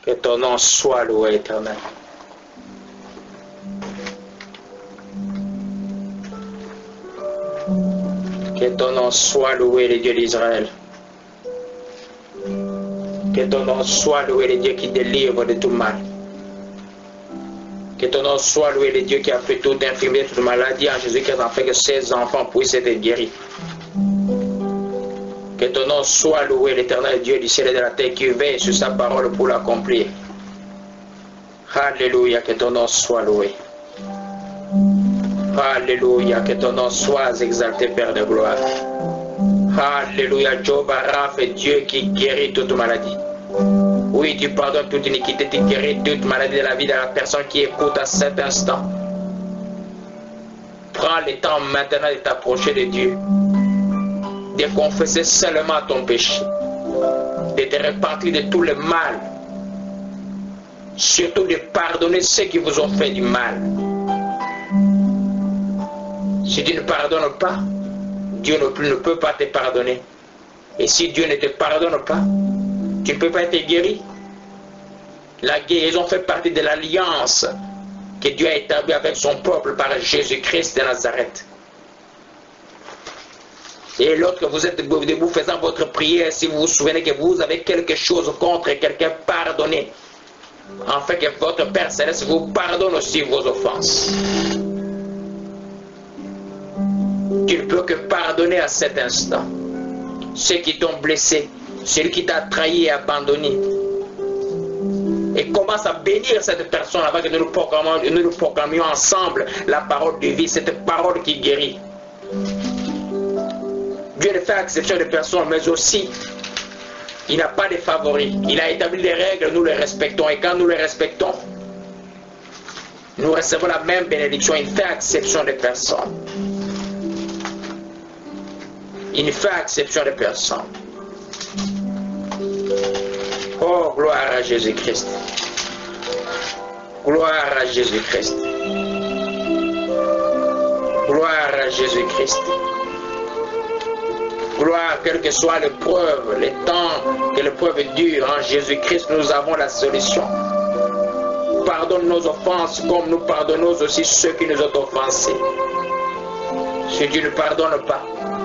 Que ton nom soit loué, Éternel. Que ton nom soit loué, le Dieu d'Israël. Que ton nom soit loué, le Dieu qui délivre de tout mal. Que ton nom soit loué, le Dieu qui a fait toute infirmité, toute maladie en Jésus-Christ, afin que ses enfants puissent être guéris. Que ton nom soit loué, l'Éternel Dieu du ciel et de la terre, qui veille sur sa parole pour l'accomplir. Alléluia, que ton nom soit loué. Alléluia, que ton nom soit exalté, Père de gloire. Alléluia, Jéhovah Rapha, Dieu qui guérit toute maladie. Oui, tu pardonnes toute iniquité, tu guéris toute maladie de la vie de la personne qui écoute à cet instant. Prends le temps maintenant de t'approcher de Dieu, de confesser seulement ton péché, de te repentir de tout le mal, surtout de pardonner ceux qui vous ont fait du mal. Si tu ne pardonnes pas, Dieu non plus ne peut pas te pardonner. Et si Dieu ne te pardonne pas, tu ne peux pas être guéri. La guérison fait partie de l'alliance que Dieu a établie avec son peuple par Jésus-Christ de Nazareth. Et lorsque vous êtes debout faisant votre prière, si vous vous souvenez que vous avez quelque chose contre quelqu'un, pardonnez. Afin que votre Père Céleste vous pardonne aussi vos offenses. Tu ne peux que pardonner à cet instant ceux qui t'ont blessé, celui qui t'a trahi et abandonné. Et commence à bénir cette personne avant que nous nous proclamions ensemble la parole de vie, cette parole qui guérit. Dieu ne fait exception de personnes, mais aussi il n'a pas de favoris. Il a établi des règles, nous les respectons. Et quand nous les respectons, nous recevons la même bénédiction. Il fait exception de personnes. Il ne fait exception de personnes. Oh, gloire à Jésus-Christ. Gloire à Jésus-Christ. Gloire à Jésus-Christ. Gloire, quelle que soit l'épreuve, le temps que l'épreuve dure, en Jésus-Christ, nous avons la solution. Pardonne nos offenses comme nous pardonnons aussi ceux qui nous ont offensés. Si tu ne pardonnes pas,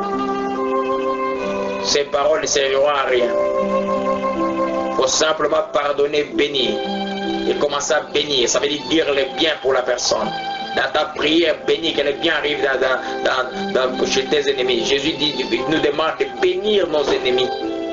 ces paroles ne serviront à rien. Il faut simplement pardonner, bénir. Et commencer à bénir. Ça veut dire le bien pour la personne. Dans ta prière, bénis, que le bien arrive chez tes ennemis. Jésus nous demande de bénir nos ennemis.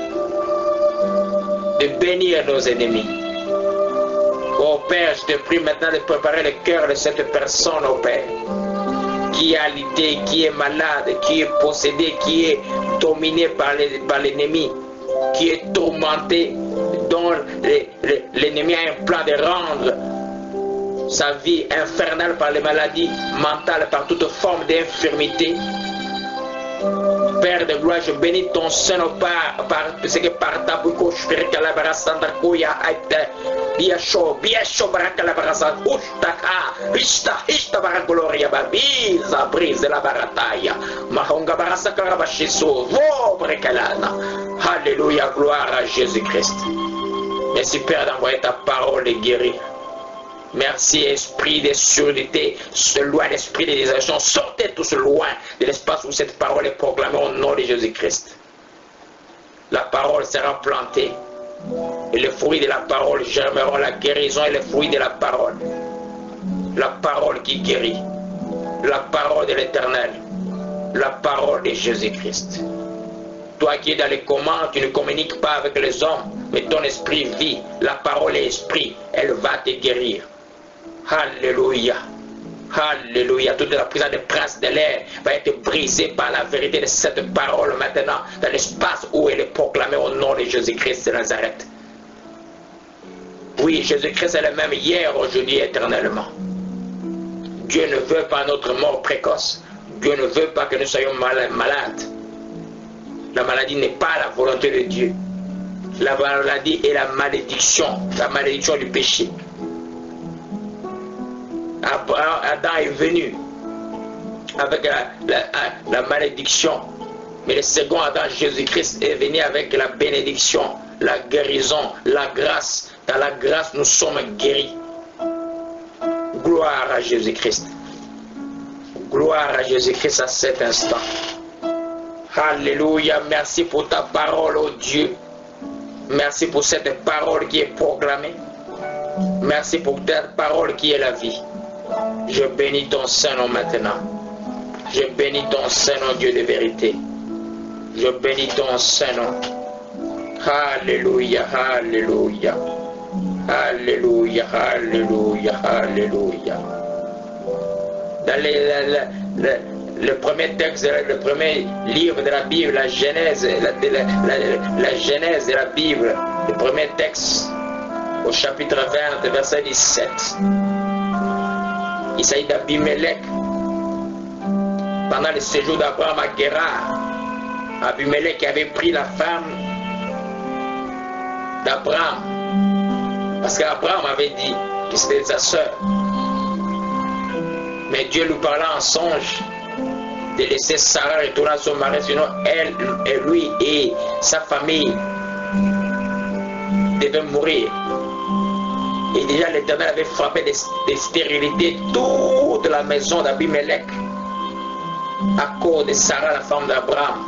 De bénir nos ennemis. Oh Père, je te prie maintenant de préparer le cœur de cette personne, oh Père, qui est alité, qui est malade, qui est possédé, qui est dominé par l'ennemi, qui est tourmenté, dont l'ennemi a un plan de rendre sa vie infernale par les maladies mentales, par toute forme d'infirmité. Père de gloire, je bénis ton Saint parce que par ta bouche, je fais que la barasanda koya aite, biacho, baraka la barasanda, ustaka, hista baragoloria babiza, brise la barataya, mahonga barasa karabashiso, vobre kalana. Alléluia, gloire à Jésus-Christ. Merci Père d'envoyer ta parole et guérir. Merci esprit de surdité, loin l'esprit de désolation, sortez tous loin de l'espace où cette parole est proclamée au nom de Jésus-Christ. La parole sera plantée et les fruits de la parole germeront, la guérison et les fruits de la parole. La parole qui guérit, la parole de l'Éternel, la parole de Jésus-Christ. Toi qui es dans les commandes, tu ne communiques pas avec les hommes, mais ton esprit vit, la parole est esprit, elle va te guérir. Alléluia. Alléluia. Toute la puissance des princes de l'air va être brisée par la vérité de cette parole maintenant, dans l'espace où elle est proclamée au nom de Jésus-Christ de Nazareth. Oui, Jésus-Christ est le même hier, aujourd'hui, éternellement. Dieu ne veut pas notre mort précoce. Dieu ne veut pas que nous soyons malades. La maladie n'est pas la volonté de Dieu. La maladie est la malédiction du péché. Adam est venu avec la malédiction, mais le second Adam, Jésus-Christ, est venu avec la bénédiction, la guérison, la grâce Dans la grâce, nous sommes guéris. Gloire à Jésus-Christ. Gloire à Jésus-Christ à cet instant. Alléluia. Merci pour ta parole, oh Dieu. Merci pour cette parole qui est proclamée. Merci pour ta parole qui est la vie. Je bénis ton Saint-Nom maintenant. Je bénis ton Saint-Nom, Dieu de vérité. Je bénis ton Saint-Nom. Alléluia, alléluia. Alléluia, alléluia, alléluia. Dans le premier texte, le premier livre de la Bible, la Genèse, la Genèse de la Bible, le premier texte, au chapitre 20, verset 17. Il s'agit d'Abimelech. Pendant le séjour d'Abraham à Guérar, Abimelech avait pris la femme d'Abraham. Parce qu'Abraham avait dit que c'était sa sœur. Mais Dieu lui parla en songe de laisser Sarah retourner à son mari, sinon elle et lui et sa famille devaient mourir. Et déjà l'Éternel avait frappé de stérilité toute la maison d'Abimelech à cause de Sarah, la femme d'Abraham.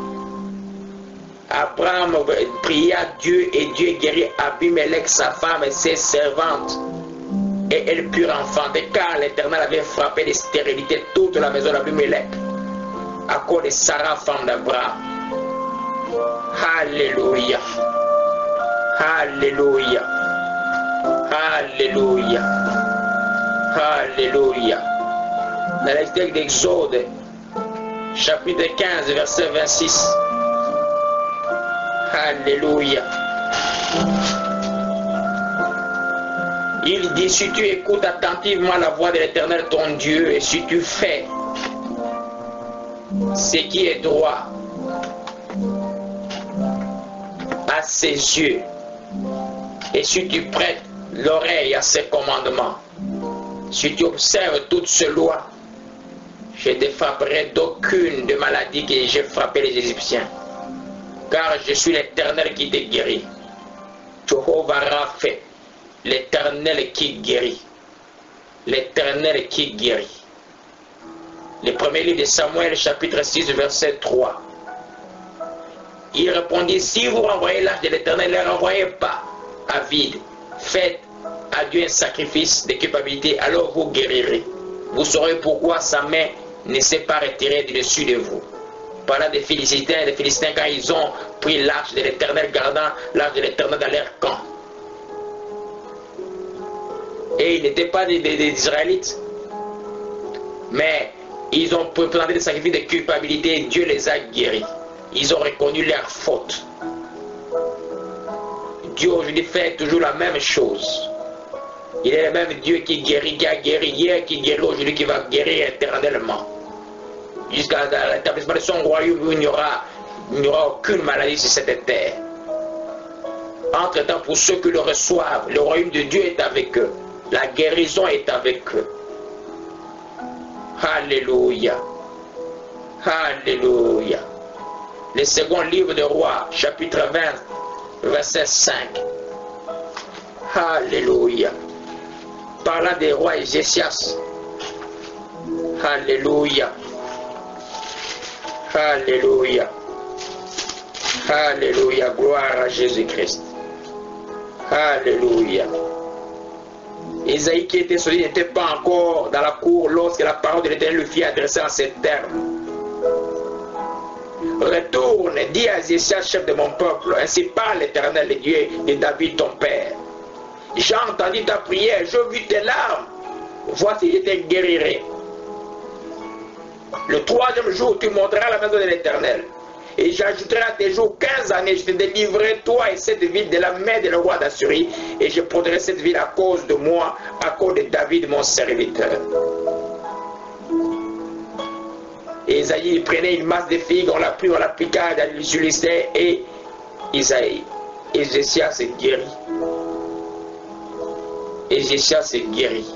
Abraham pria Dieu et Dieu guérit Abimelech, sa femme et ses servantes. Et elles purent enfanter car l'Éternel avait frappé de stérilité toute la maison d'Abimelech à cause de Sarah, femme d'Abraham. Alléluia. Alléluia. Alléluia. Alléluia. Dans le texte d'Exode, chapitre 15, verset 26. Alléluia. Il dit, si tu écoutes attentivement la voix de l'Éternel ton Dieu, et si tu fais ce qui est droit à ses yeux, et si tu prêtes l'oreille à ses commandements, si tu observes toutes ces lois, je ne te frapperai d'aucune de maladie que j'ai frappé les Égyptiens, car je suis l'Éternel qui te guérit. Jehovah Rapha, l'Éternel qui guérit. L'Éternel qui guérit. Le premier livre de Samuel, chapitre 6, verset 3. Il répondit, si vous renvoyez l'âge de l'Éternel, ne le renvoyez pas à vide. Faites à Dieu un sacrifice de culpabilité, alors vous guérirez. Vous saurez pourquoi sa main ne s'est pas retirée du dessus de vous. Parlant des Philistins, quand ils ont pris l'arche de l'Éternel, gardant l'arche de l'Éternel dans leur camp. Et ils n'étaient pas des Israélites, mais ils ont présenté des sacrifices de culpabilité et Dieu les a guéris. Ils ont reconnu leur faute. Dieu aujourd'hui fait toujours la même chose. Il est le même Dieu qui guérit, qui a guéri hier, qui guérit aujourd'hui, qui va guérir éternellement. Jusqu'à l'établissement de son royaume où il n'y aura aucune maladie sur cette terre. Entre-temps, pour ceux qui le reçoivent, le royaume de Dieu est avec eux. La guérison est avec eux. Alléluia. Alléluia. Le second livre de Rois, chapitre 20, verset 5. Alléluia. Parlant des rois Ézéchias. Alléluia. Alléluia. Alléluia. Gloire à Jésus-Christ. Alléluia. Isaïe qui était sorti n'était pas encore dans la cour lorsque la parole de l'Éternel lui fit adresser en ces termes. Retourne, dis à Ézéchias, chef de mon peuple, ainsi parle l'Éternel, le Dieu de David ton père. J'ai entendu ta prière, j'ai vu tes larmes, voici je te guérirai. Le troisième jour, tu monteras à la maison de l'Éternel. Et j'ajouterai à tes jours 15 années, je te délivrerai toi et cette ville de la main de le roi d'Assyrie, et je prendrai cette ville à cause de moi, à cause de David mon serviteur. Et Isaïe prenait une masse de figues, on l'a pris, on l'appliqua sur l'Israël, et Ézéchias s'est guéri. Ézéchias s'est guéri.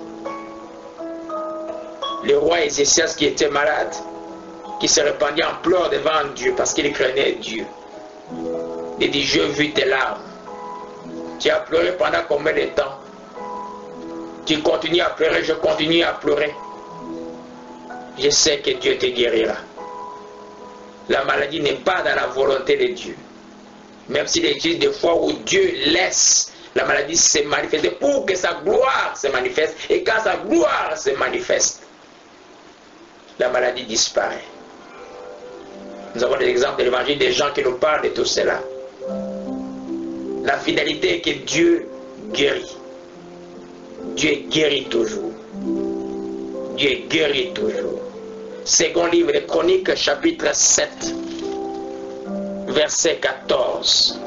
Le roi Ézéchias qui était malade, qui se répandit en pleurs devant Dieu parce qu'il craignait Dieu. Il dit, je vis tes larmes. Tu as pleuré pendant combien de temps? Tu continues à pleurer, je continue à pleurer. Je sais que Dieu te guérira. La maladie n'est pas dans la volonté de Dieu. Même s'il existe des fois où Dieu laisse la maladie se manifester pour que sa gloire se manifeste. Et quand sa gloire se manifeste, la maladie disparaît. Nous avons des exemples de l'évangile des gens qui nous parlent de tout cela. La finalité est que Dieu guérit. Dieu guérit toujours. Dieu guérit toujours. Second livre des Chroniques, chapitre 7, verset 14.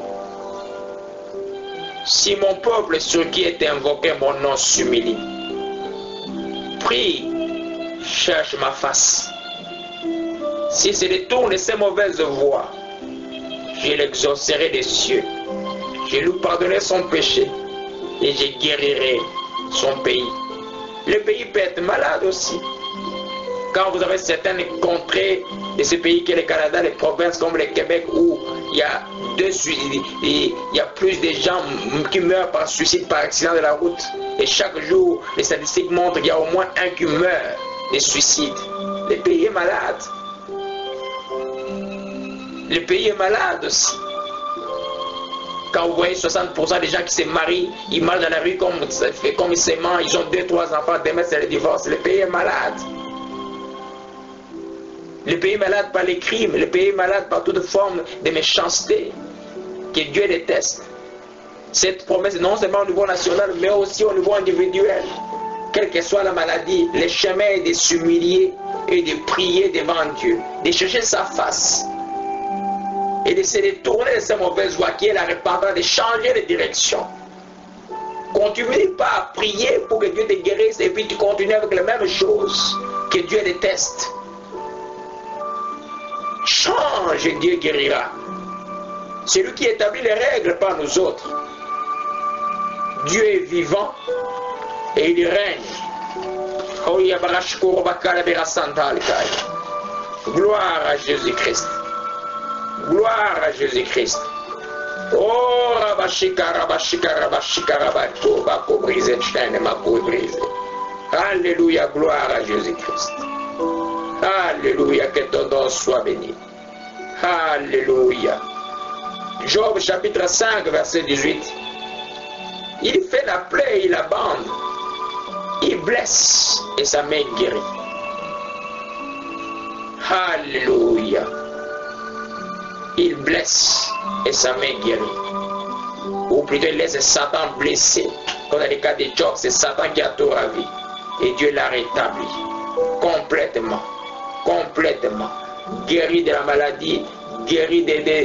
Si mon peuple sur qui est invoqué mon nom s'humilie, prie, cherche ma face. Si se détourne de ses mauvaises voies, je l'exaucerai des cieux. Je lui pardonnerai son péché et je guérirai son pays. Le pays peut être malade aussi. Quand vous avez certaines contrées de ce pays qui est le Canada, les provinces comme le Québec où il y a plus de gens qui meurent par suicide, par accident de la route. Et chaque jour, les statistiques montrent qu'il y a au moins un qui meurt de suicide. Le pays est malade. Le pays est malade aussi. Quand vous voyez 60% des gens qui se marient, ils marchent dans la rue comme ils s'aiment, ils ont 2-3 enfants, demain c'est le divorce. Le pays est malade. Le pays est malade par les crimes, le pays est malade par toute forme de méchanceté que Dieu déteste. Cette promesse, non seulement au niveau national, mais aussi au niveau individuel. Quelle que soit la maladie, le chemin est de s'humilier et de prier devant Dieu, de chercher sa face et de se détourner de ces mauvaises voies qui est la repentance, de changer de direction. Continue pas à prier pour que Dieu te guérisse et puis tu continues avec les mêmes choses que Dieu déteste. Change et Dieu guérira. C'est lui qui établit les règles, pas nous autres. Dieu est vivant et il règne. Gloire à Jésus-Christ. Gloire à Jésus-Christ. Oh, Rabashika, Rabashika, Rabashika, Rabato, Bako brisé, chaîne, Mako brisé. Alléluia, gloire à Jésus-Christ. Alléluia, que ton nom soit béni. Alléluia. Job chapitre 5, verset 18. Il fait la plaie et il abande. Il blesse et sa main guérit. Alléluia. Il blesse et sa main guérit. Ou plutôt il laisse Satan blessé. Comme dans le cas de Job, c'est Satan qui a tout ravi. Et Dieu l'a rétabli. Complètement. Complètement. Guéri de la maladie. Guéri des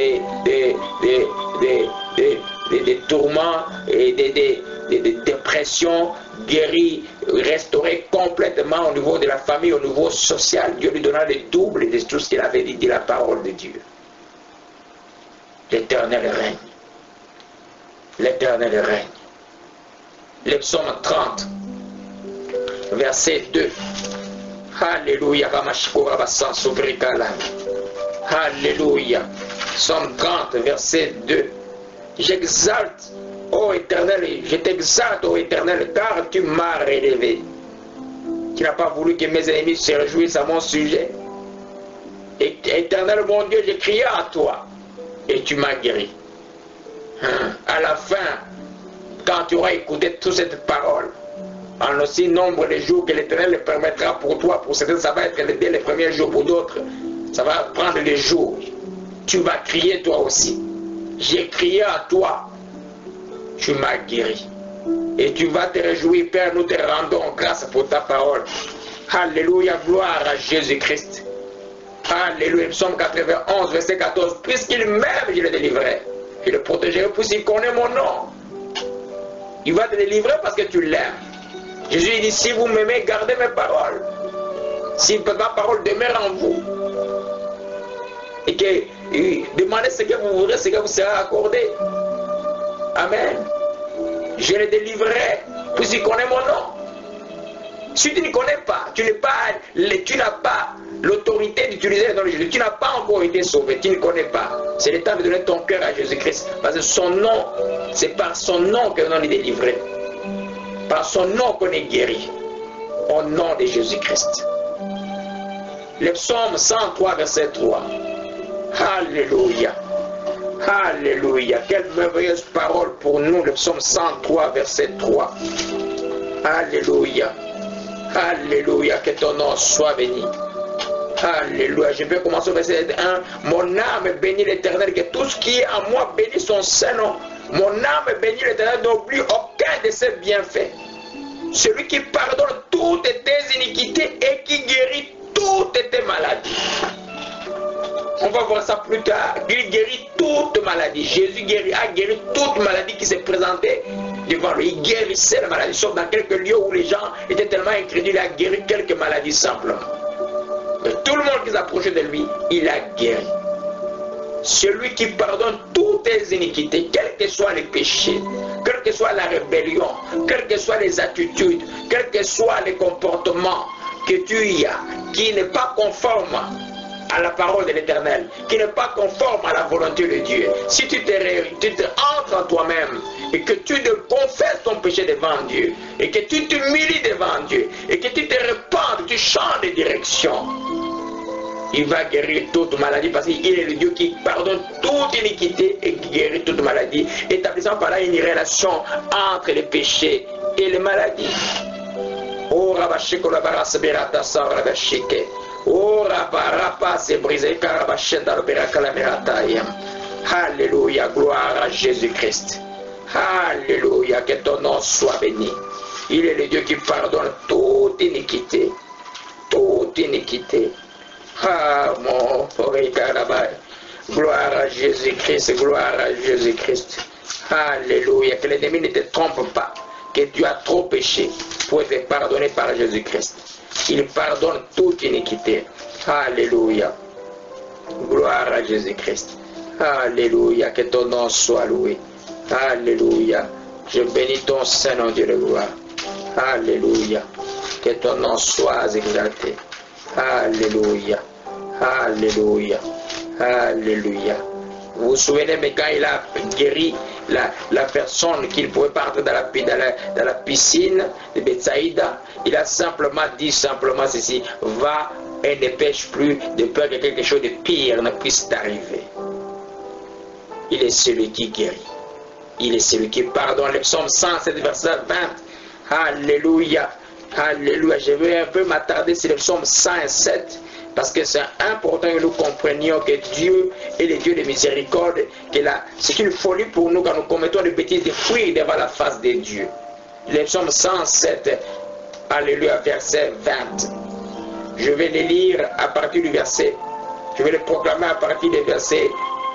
tourments et des dépressions. Guéri, restauré complètement au niveau de la famille, au niveau social. Dieu lui donna le double de tout ce qu'il avait dit la parole de Dieu. L'Éternel règne. L'Éternel règne. Le psaume 30, verset 2. Alléluia. Alléluia. Psaume 30, verset 2. J'exalte, ô Éternel, je t'exalte, ô Éternel, car tu m'as relevé. Tu n'as pas voulu que mes ennemis se réjouissent à mon sujet. Éternel, mon Dieu, j'ai crié à toi et tu m'as guéri. À la fin, quand tu auras écouté toute cette parole, en aussi nombre de jours que l'Éternel le permettra pour toi, pour certains ça va être dès les premiers jours, pour d'autres ça va prendre des jours. Tu vas crier toi aussi. J'ai crié à toi, tu m'as guéri. Et tu vas te réjouir, Père, nous te rendons grâce pour ta parole. Alléluia, gloire à Jésus-Christ. Alléluia, psaume 91, verset 14. Puisqu'il m'aime, je le délivrerai. Je le protégerai puisqu'il connaît mon nom. Il va te délivrer parce que tu l'aimes. Jésus dit, si vous m'aimez, gardez mes paroles. Si ma parole demeure en vous, et que demandez ce que vous voudrez, ce que vous serez accordé. Amen. Je le délivrerai, puisqu'il connaît mon nom. Si tu ne connais pas, tu n'as pas l'autorité d'utiliser le nom de Jésus. Tu n'as pas encore été sauvé, tu ne connais pas. C'est le temps de donner ton cœur à Jésus-Christ. Parce que son nom C'est par son nom que l'on est délivré. Par son nom qu'on est guéri. Au nom de Jésus-Christ. Le psaume 103, verset 3. Alléluia. Alléluia. Quelle merveilleuse parole pour nous, le psaume 103, verset 3. Alléluia. Alléluia. Que ton nom soit béni. Alléluia. Je vais commencer au verset 1. Mon âme bénit l'Éternel, que tout ce qui est en moi bénit son Saint-Nom. Mon âme bénit l'Éternel, n'oublie aucun de ses bienfaits. Celui qui pardonne toutes tes iniquités et qui guérit toutes tes maladies. On va voir ça plus tard. Il guérit toute maladie. Jésus a guéri toute maladie qui s'est présentée devant lui. Il guérissait la maladie. Sauf dans quelques lieux où les gens étaient tellement incrédules, il a guéri quelques maladies simplement. Mais tout le monde qui s'approchait de lui, il a guéri. Celui qui pardonne toutes tes iniquités, quels que soient les péchés, quelle que soit la rébellion, quelles que soient les attitudes, quels que soient les comportements que tu y as, qui n'est pas conforme à la parole de l'Éternel, qui n'est pas conforme à la volonté de Dieu. Si tu te entres en toi-même et que tu te confesses ton péché devant Dieu, et que tu t'humilies devant Dieu, et que tu te repens, tu changes de direction, il va guérir toute maladie parce qu'il est le Dieu qui pardonne toute iniquité et qui guérit toute maladie, établissant par là une relation entre les péchés et les maladies. Oh Rabashiko la barasberata sa Rabashike. Oh Rabarapa c'est brisé car Rabashenda le berakalamérata. Alléluia, gloire à Jésus-Christ. Alléluia, que ton nom soit béni. Il est le Dieu qui pardonne toute iniquité. Toute iniquité. Ah mon gloire à Jésus-Christ, gloire à Jésus-Christ. Alléluia, que l'ennemi ne te trompe pas, que tu as trop péché pour être pardonné par Jésus-Christ. Il pardonne toute iniquité. Alléluia, gloire à Jésus-Christ. Alléluia, que ton nom soit loué. Alléluia, je bénis ton Saint-Nom, Dieu de gloire. Alléluia, que ton nom soit exalté. Alléluia, alléluia, alléluia. Vous vous souvenez, mais quand il a guéri la personne qui ne pouvait pas entrer dans la piscine de Bethsaïda, il a simplement dit ceci: va et ne pêche plus de peur que quelque chose de pire ne puisse t'arriver. Il est celui qui guérit. Il est celui qui pardonne. Le psaume 107, verset 20. Alléluia. Alléluia. Je vais un peu m'attarder sur le psaume 107 parce que c'est important que nous comprenions que Dieu est le Dieu de miséricorde, que c'est une folie pour nous quand nous commettons des bêtises, de fuir devant la face de Dieu. Le psaume 107, alléluia, verset 20. Je vais le lire à partir du verset, je vais le proclamer à partir du verset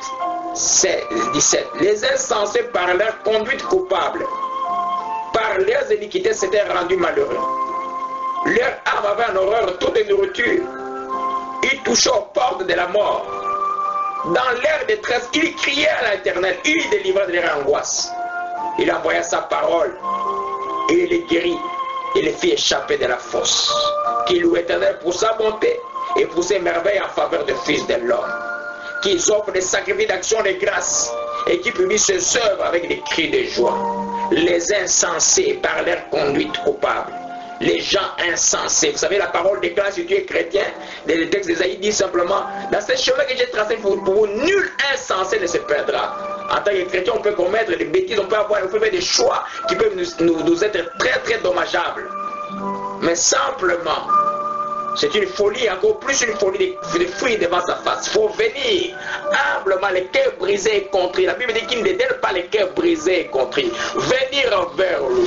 17. Les insensés par leur conduite coupable, par leurs iniquités s'étaient rendus malheureux. Leur âme avait en horreur toute nourriture. Ils touchaient aux portes de la mort. Dans leur détresse, ils criaient à l'Éternel. Il délivrait de leur angoisse. Il envoya sa parole et il les guérit et les fit échapper de la fosse. Qui loue l'Éternel pour sa bonté et pour ses merveilles en faveur des fils de l'homme. Qu'ils offrent des sacrifices d'action de grâce et qui publient ses œuvres avec des cris de joie. Les insensés par leur conduite coupable. Les gens insensés. Vous savez, la parole déclare, si tu es chrétien, le texte d'Ésaïe dit simplement, dans ce chemin que j'ai tracé pour vous, nul insensé ne se perdra. En tant que chrétien, on peut commettre des bêtises, on peut faire des choix qui peuvent nous être très très dommageables. Mais simplement, c'est une folie, encore plus une folie de fuir devant sa face. Il faut venir humblement, les cœurs brisés et contris. La Bible dit qu'il ne dédaigne pas les cœurs brisés et contris. Venir vers lui.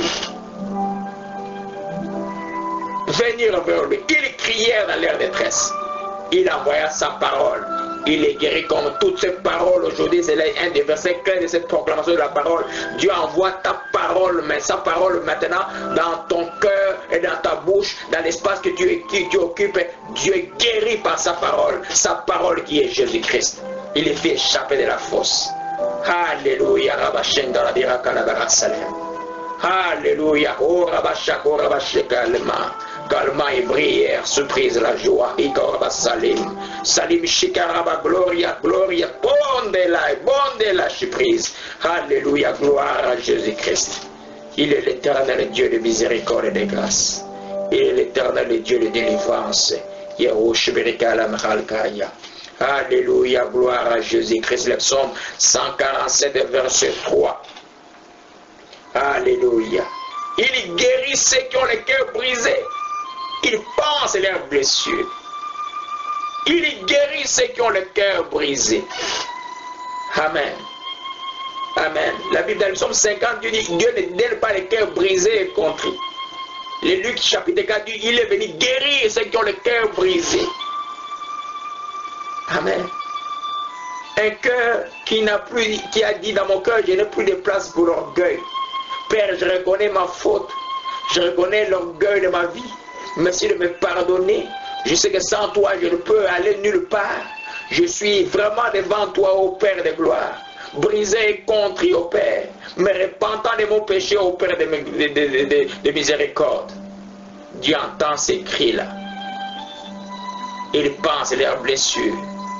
Venir vers lui. Ils crièrent dans leur détresse. Il envoya sa parole. Il est guéri comme toutes ces paroles aujourd'hui. C'est un des versets clés de cette proclamation de la parole. Dieu envoie ta parole, mais sa parole maintenant dans ton cœur et dans ta bouche, dans l'espace que tu occupes. Dieu est guéri par sa parole qui est Jésus-Christ. Il les fait échapper de la fosse. Alléluia. Alléluia. Oh, Rabashak, oh, Rabashak, calmement et prière, surprise la joie. Ikoraba Salim. Salim Shikaraba, Gloria, Gloria. Bonde la surprise. Alléluia, gloire à Jésus-Christ. Il est l'éternel Dieu de miséricorde et de grâce. Il est l'éternel Dieu de délivrance. Alléluia, gloire à Jésus-Christ. Le psaume 147, verset 3. Alléluia. Il guérit ceux qui ont le cœur brisé. Il pense leurs blessures. Il guérit ceux qui ont le cœur brisé. Amen. Amen. La Bible dans le psaume 50, Dieu dit, Dieu ne donne pas le cœur brisé et contrit. Le Luc chapitre 4 dit, il est venu guérir ceux qui ont le cœur brisé. Amen. Un cœur qui a dit dans mon cœur, je n'ai plus de place pour l'orgueil. Père, je reconnais ma faute. Je reconnais l'orgueil de ma vie. Merci de me pardonner. Je sais que sans toi, je ne peux aller nulle part. Je suis vraiment devant toi, ô Père de gloire. Brisé et contrit, ô Père. Me repentant de mon péché, ô Père de miséricorde. Dieu entend ces cris-là. Il pense leurs blessures.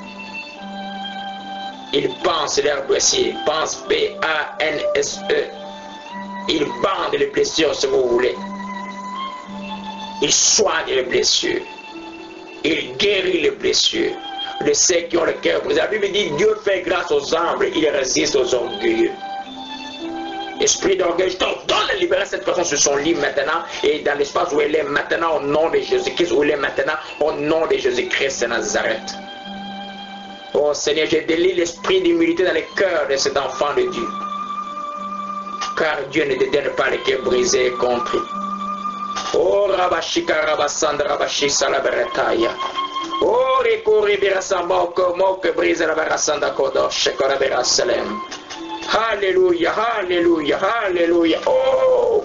Il pense leurs blessures. Il pense P-A-N-S-E. Il bande les blessures si vous voulez. Il soigne les blessures. Il guérit les blessures de ceux qui ont le cœur brisé. La Bible dit Dieu fait grâce aux humbles, il résiste aux orgueilleux. Esprit d'orgueil, je t'ordonne de libérer cette personne sur son lit maintenant et dans l'espace où elle est maintenant au nom de Jésus-Christ, où elle est maintenant au nom de Jésus-Christ de Nazareth. Oh Seigneur, je délie l'esprit d'humilité dans le cœur de cet enfant de Dieu. Car Dieu ne te donne pas le cœur brisé et contrit. Oh Rabashika Rabasandra Rabashisa la Beretaya. Oh Rikuri Birasamboko Mok brise la Berasanda Kodosh Koraberasalem. Alléluia, Alléluia, Alléluia. Oh,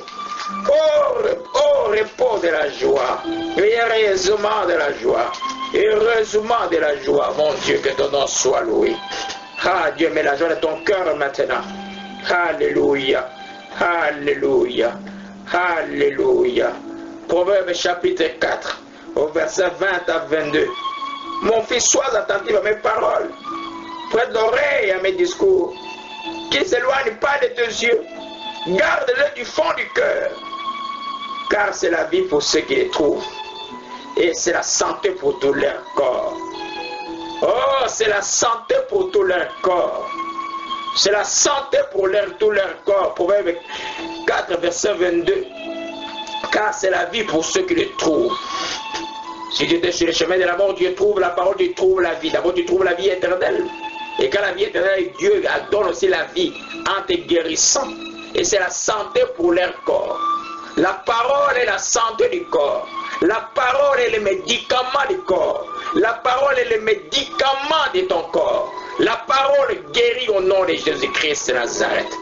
repos de la joie. Heureusement de la joie. Heureusement de la joie. Mon Dieu, que ton nom soit loué. Ah Dieu, mets la joie de ton cœur maintenant. Alléluia, Alléluia, Alléluia. Proverbe chapitre 4, au verset 20 à 22. Mon fils, sois attentif à mes paroles. Prête l'oreille à mes discours. Qu'il ne s'éloigne pas de tes yeux. Garde-le du fond du cœur. Car c'est la vie pour ceux qui les trouvent. Et c'est la santé pour tout leur corps. Oh, c'est la santé pour tout leur corps. C'est la santé pour tout leur corps. Proverbe 4, verset 22. Car c'est la vie pour ceux qui les trouvent. Si tu étais sur le chemin de la mort, Dieu trouve la parole, Dieu trouve la vie. D'abord, tu trouves la vie éternelle. Et quand la vie éternelle, Dieu donne aussi la vie en te guérissant. Et c'est la santé pour leur corps. La parole est la santé du corps. La parole est le médicament du corps. La parole est le médicament de ton corps. La parole guérit au nom de Jésus-Christ de Nazareth.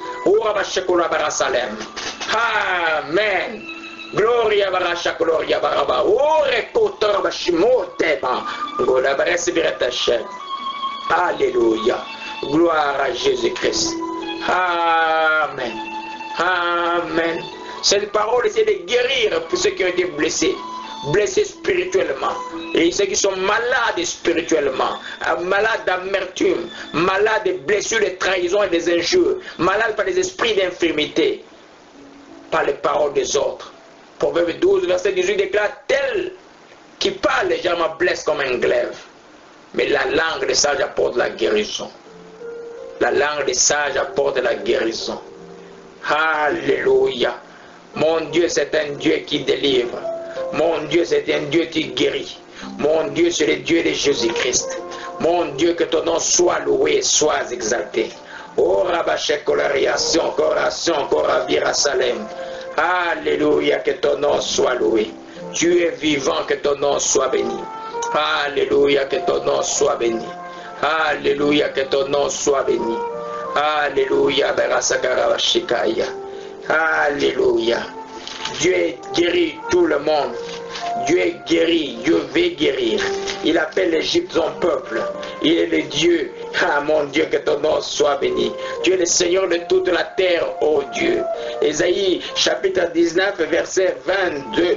Amen. Gloria barasha gloria baraba. Ore kotor bashimoteba. Gola baresi biratache. Alléluia. Gloire à Jésus-Christ. Amen. Amen. Cette parole, c'est de guérir pour ceux qui ont été blessés. Blessés spirituellement. Et ceux qui sont malades spirituellement. Malades d'amertume. Malades de blessures, de trahison et des injures. Malades par des esprits d'infirmité. Par les paroles des autres. Proverbe 12, verset 18 déclare, tel qui parle légèrement blesse comme un glaive. Mais la langue des sages apporte la guérison. La langue des sages apporte la guérison. Alléluia. Mon Dieu, c'est un Dieu qui délivre. Mon Dieu, c'est un Dieu qui guérit. Mon Dieu, c'est le Dieu de Jésus-Christ. Mon Dieu, que ton nom soit loué, soit exalté. Oh, Rabashek, coration, coravira Salem. Alléluia, que ton nom soit loué. Tu es vivant, que ton nom soit béni. Alléluia, que ton nom soit béni. Alléluia, que ton nom soit béni. Alléluia, Berasakarabashikaya. Alléluia. Dieu guérit tout le monde. Dieu est guéri, Dieu veut guérir. Il appelle l'Égypte son peuple. Il est le Dieu Ah mon Dieu, que ton nom soit béni. Tu es le Seigneur de toute la terre, oh Dieu. Ésaïe chapitre 19, verset 22.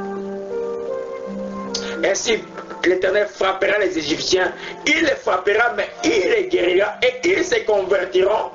Ainsi, l'Éternel frappera les Égyptiens. Il les frappera, mais il les guérira et ils se convertiront.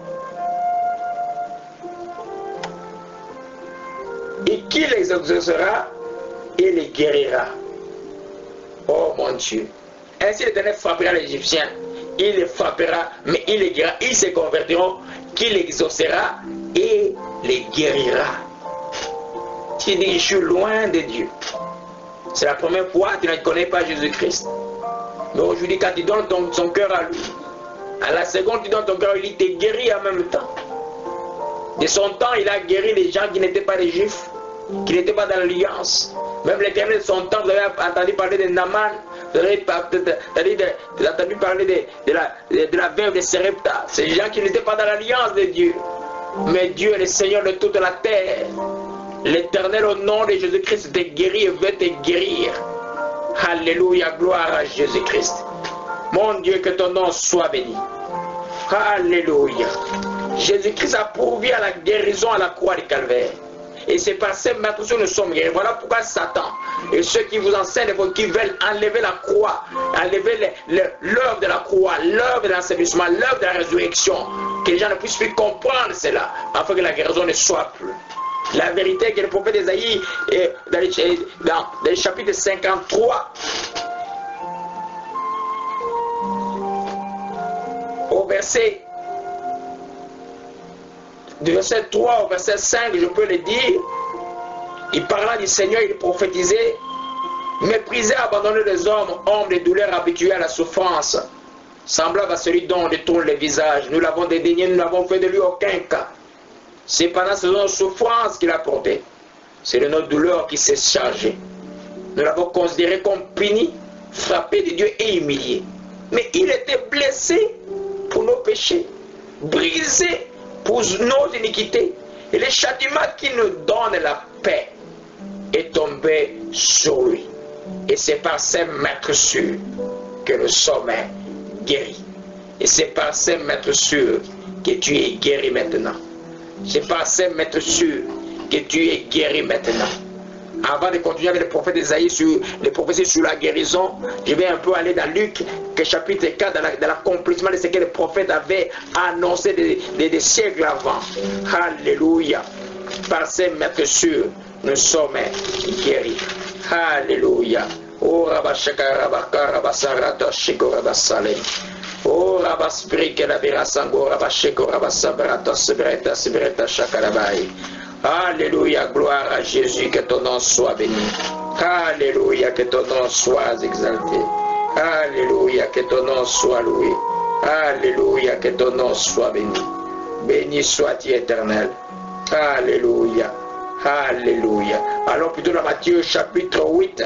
Et qui les exaucera et les guérira. Oh mon Dieu. Ainsi l'Éternel frappera les Égyptiens. Il les frappera, mais il les guérira. Ils se convertiront. Qui les exaucera et les guérira. Tu dis, je suis loin de Dieu. C'est la première fois que tu ne connais pas Jésus-Christ. Mais aujourd'hui, quand tu donnes son cœur à lui, à la seconde, tu donnes ton cœur, il te guérit en même temps. De son temps, il a guéri les gens qui n'étaient pas des Juifs, qui n'étaient pas dans l'alliance. Même l'Éternel de son temps, vous avez entendu parler de Naaman, vous avez entendu parler de la veuve de Sarepta. C'est des gens qui n'étaient pas dans l'alliance de Dieu. Mais Dieu est le Seigneur de toute la terre. L'Éternel, au nom de Jésus-Christ, te guérit et veut te guérir. Alléluia, gloire à Jésus-Christ. Mon Dieu, que ton nom soit béni. Alléluia. Jésus-Christ a pourvu à la guérison à la croix du Calvaire. Et c'est par ces maîtres que nous sommes guéris. Voilà pourquoi Satan et ceux qui vous enseignent, qui veulent enlever la croix, enlever l'œuvre de la croix, l'œuvre de l'assainissement, l'œuvre de la résurrection, que les gens ne puissent plus comprendre cela, afin que la guérison ne soit plus. La vérité que le prophète Ésaïe, dans le chapitre 53, au verset du verset 3 au verset 5, je peux le dire, il parla du Seigneur, il prophétisait, méprisé, abandonné des hommes de douleurs habitués à la souffrance, semblable à celui dont on détourne le visage. Nous l'avons dédaigné, nous n'avons fait de lui aucun cas. C'est pendant ces souffrances qu'il a porté. C'est de nos douleurs qu'il s'est chargé. Nous l'avons considéré comme puni, frappé de Dieu et humilié. Mais il était blessé pour nos péchés, brisé pour nos iniquités. Et le châtiment qui nous donne la paix est tombé sur lui. Et c'est par ces maîtres sûrs que nous sommes guéris. Et c'est par ces maîtres sûrs que tu es guéri maintenant. C'est par ces maîtres sûrs que tu es guéri maintenant. Avant de continuer avec le prophète Ésaïe sur les prophéties sur la guérison, je vais un peu aller dans Luc, chapitre 4, dans l'accomplissement de ce que le prophète avait annoncé des siècles avant. Alléluia. Par ces maîtres sûrs, nous sommes guéris. Alléluia. Oh Rabashaka Rabaka Rabasarata Shiko Rabasale. Oh Rabaspri que la Virasango Rabasheko Rabasabrata Sebreta Sebreta Shakarabai. Alléluia, gloire à Jésus, que ton nom soit béni. Alléluia, que ton nom soit exalté. Alléluia, que ton nom soit loué. Alléluia, que ton nom soit béni. Béni sois-tu éternel. Alléluia. Alléluia. Allons plutôt dans Matthieu chapitre 8.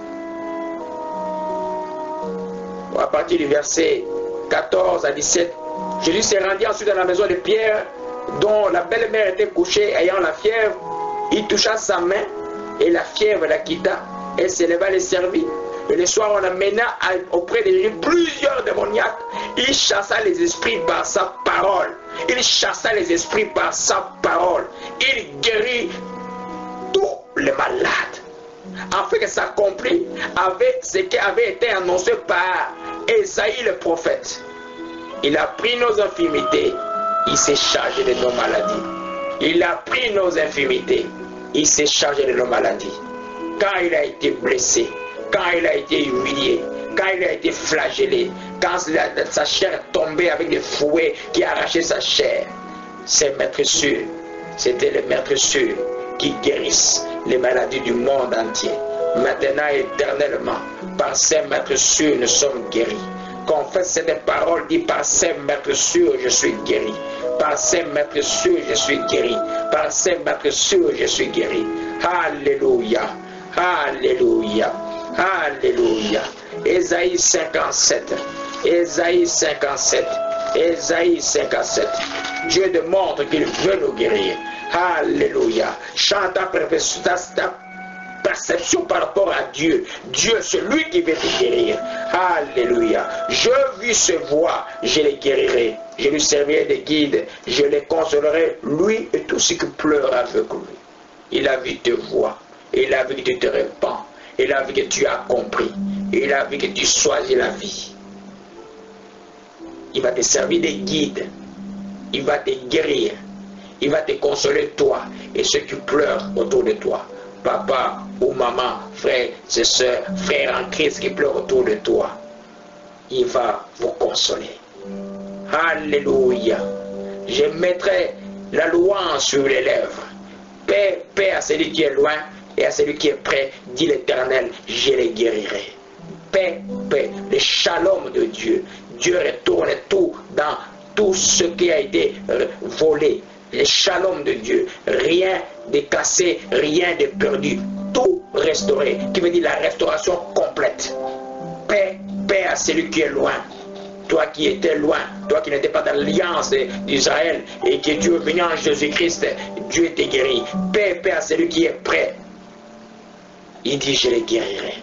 À partir du verset 14 à 17. Jésus s'est rendu ensuite dans la maison de Pierre, dont la belle-mère était couchée ayant la fièvre. Il toucha sa main et la fièvre la quitta. Elle s'éleva, les servit. Et le soir, on amena auprès de Jésus plusieurs démoniaques. Il chassa les esprits par sa parole. Il chassa les esprits par sa parole. Il guérit tous les malades. Afin que s'accomplisse avec ce qui avait été annoncé par Ésaïe le prophète. Il a pris nos infirmités. Il s'est chargé de nos maladies. Il a pris nos infirmités. Il s'est chargé de nos maladies. Quand il a été blessé, quand il a été humilié, quand il a été flagellé, quand sa chair tombait avec des fouets qui arrachaient sa chair, ces maîtres sûrs, c'était les maîtres sûrs qui guérissent les maladies du monde entier. Maintenant et éternellement, par ces maîtres sûrs, nous sommes guéris. Confesse cette parole, dit par ces maîtres sûrs, je suis guéri. Par ces maîtres sûrs, je suis guéri. Par ces maîtres sûrs, je suis guéri. Alléluia. Alléluia. Alléluia. Ésaïe 57. Ésaïe 57. Ésaïe 57. Dieu démontre qu'il veut nous guérir. Alléluia. Chante ta perception par rapport à Dieu. Dieu, c'est lui qui veut te guérir. Alléluia. Je vis ce voix, je les guérirai. Je lui servirai de guide, je les consolerai, lui et tous ceux qui pleurent avec lui. Il a vu tes voix, il a vu que tu te répands, il a vu que tu as compris, il a vu que tu choisis la vie. Il va te servir de guide, il va te guérir, il va te consoler toi et ceux qui pleurent autour de toi. Papa ou maman, frère, soeurs, frères en Christ qui pleurent autour de toi. Il va vous consoler. Alléluia. Je mettrai la louange sur les lèvres. Paix, paix à celui qui est loin et à celui qui est près, dit l'Éternel, je les guérirai. Paix, paix, le shalom de Dieu. Dieu retourne tout dans tout ce qui a été volé. Le shalom de Dieu. Rien de cassé, rien de perdu. Tout restauré. Qui veut dire la restauration complète. Paix, paix à celui qui est loin. Toi qui étais loin, toi qui n'étais pas dans l'alliance d'Israël et que tu es venu en Jésus-Christ, Dieu t'a guéri. Paix, paix à celui qui est prêt. Il dit, je les guérirai.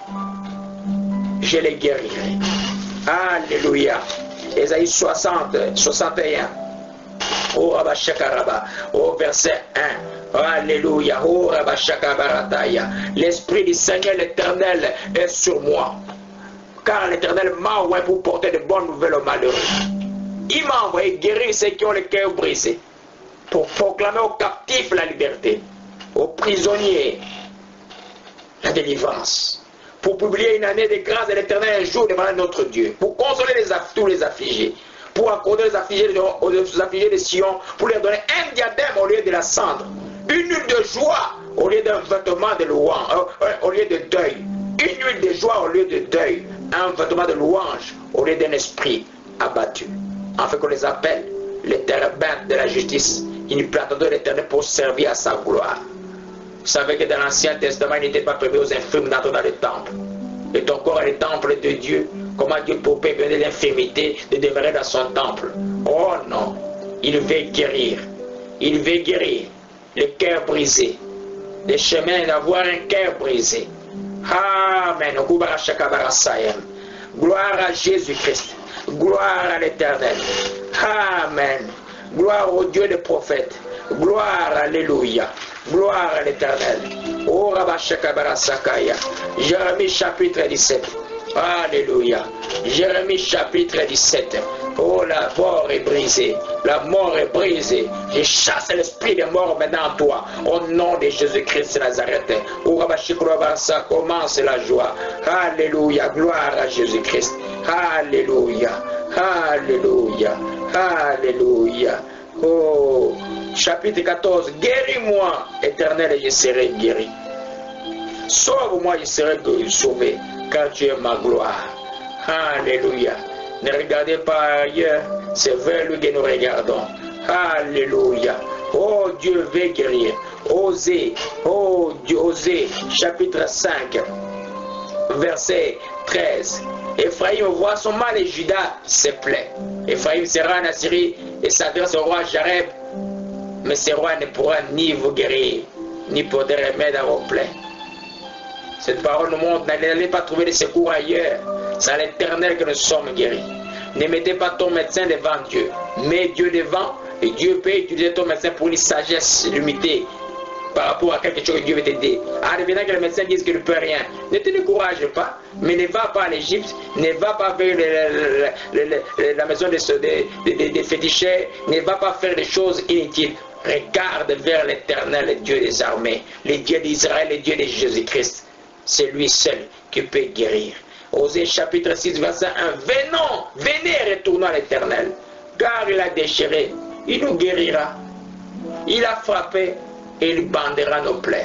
Je les guérirai. Alléluia. Ésaïe 60, 61. Oh Rabashakaraba. Oh verset 1. Alléluia. Oh Rabashakabarataya. L'Esprit du Seigneur l'Éternel est sur moi. Car l'Éternel m'a envoyé pour porter de bonnes nouvelles aux malheureux. Il m'a envoyé guérir ceux qui ont le cœur brisé, pour proclamer aux captifs la liberté, aux prisonniers la délivrance, pour publier une année de grâce de l'Éternel un jour devant notre Dieu, pour consoler tous les affligés, pour accorder aux affligés de Sion, pour leur donner un diadème au lieu de la cendre, une huile de joie au lieu d'un vêtement de louange, au lieu de deuil, une huile de joie au lieu de deuil, un vêtement de louange au lieu d'un esprit abattu. Afin qu'on les appelle les térébintes de la justice, une plante de l'Éternel pour servir à sa gloire. Vous savez que dans l'Ancien Testament, il n'était pas permis aux infirmes d'entrer dans le temple. Et ton corps est le temple de Dieu. Comment Dieu peut permettre l'infirmité de demeurer dans son temple? Oh non, il veut guérir. Il veut guérir le cœur brisé. Le chemin d'avoir un cœur brisé. Amen. Gloire à Jésus-Christ. Gloire à l'Éternel. Amen. Gloire au Dieu des prophètes. Gloire, alléluia. Gloire à l'Éternel. Oh Rabashakabarasakaya. Jérémie chapitre 17. Alléluia. Jérémie chapitre 17. Oh, la mort est brisée. La mort est brisée. Je chasse l'esprit de mort maintenant en toi. Au nom de Jésus-Christ Nazareth. Oh Rabashikabarasa, commence la joie. Alléluia. Gloire à Jésus-Christ. Alléluia. Alléluia. Alléluia. Oh, chapitre 14. Guéris-moi, Éternel, et je serai guéri. Sauve-moi, je serai sauvé, car tu es ma gloire. Alléluia. Ne regardez pas ailleurs, c'est vers lui que nous regardons. Alléluia. Oh, Dieu veut guérir. Osée, oh Dieu, Osée, chapitre 5, verset 13. Ephraïm voit son mal et Judas se plaît. Ephraïm sera en Assyrie et s'adresse au roi Jareb. Mais ce roi ne pourra ni vous guérir, ni porter remède à vos plaies. Cette parole nous montre, n'allez pas trouver de secours ailleurs. C'est à l'Éternel que nous sommes guéris. Ne mettez pas ton médecin devant Dieu. Mets Dieu devant et Dieu peut utiliser ton médecin pour une sagesse limitée par rapport à quelque chose que Dieu veut t'aider. En revenant que le médecin dise qu'il ne peut rien, ne te décourage pas, mais ne va pas à l'Égypte, ne va pas vers la maison des féticheurs, ne va pas faire des choses inutiles. Regarde vers l'Éternel, le Dieu des armées, le Dieu d'Israël, le Dieu de Jésus-Christ. C'est lui seul qui peut guérir. Osée chapitre 6, verset 1. Venons, venez, retournons à l'Éternel, car il a déchiré, il nous guérira. Il a frappé, et il bandera nos plaies.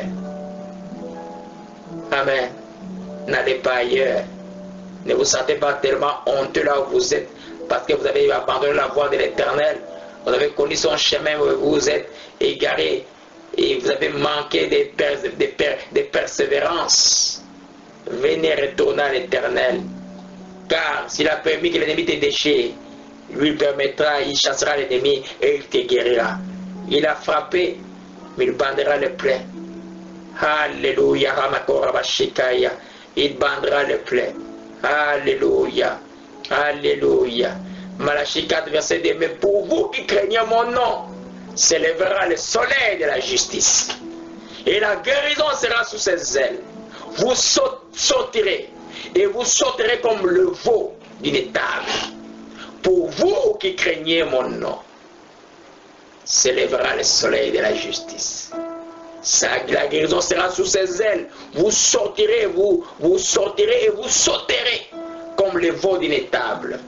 Amen. N'allez pas ailleurs. Ne vous sentez pas tellement honteux là où vous êtes, parce que vous avez abandonné la voie de l'Éternel. Vous avez connu son chemin où vous êtes égaré et vous avez manqué de persévérance. Venez retourner à l'Éternel, car s'il a permis que l'ennemi te déchire, lui permettra, il chassera l'ennemi et il te guérira. Il a frappé, mais il bandera les plaies. Alléluia. Ramakora Bashikaya. Il bandera les plaies. Alléluia. Alléluia. Malachie 4, verset 2. Mais pour vous qui craignez mon nom, s'élèvera le soleil de la justice. Et la guérison sera sous ses ailes. Vous sauterez. Et vous sauterez comme le veau d'une étable. Pour vous qui craignez mon nom, s'élèvera le soleil de la justice. La guérison sera sous ses ailes. Vous sortirez, vous sortirez et vous sauterez comme le veau d'une étable.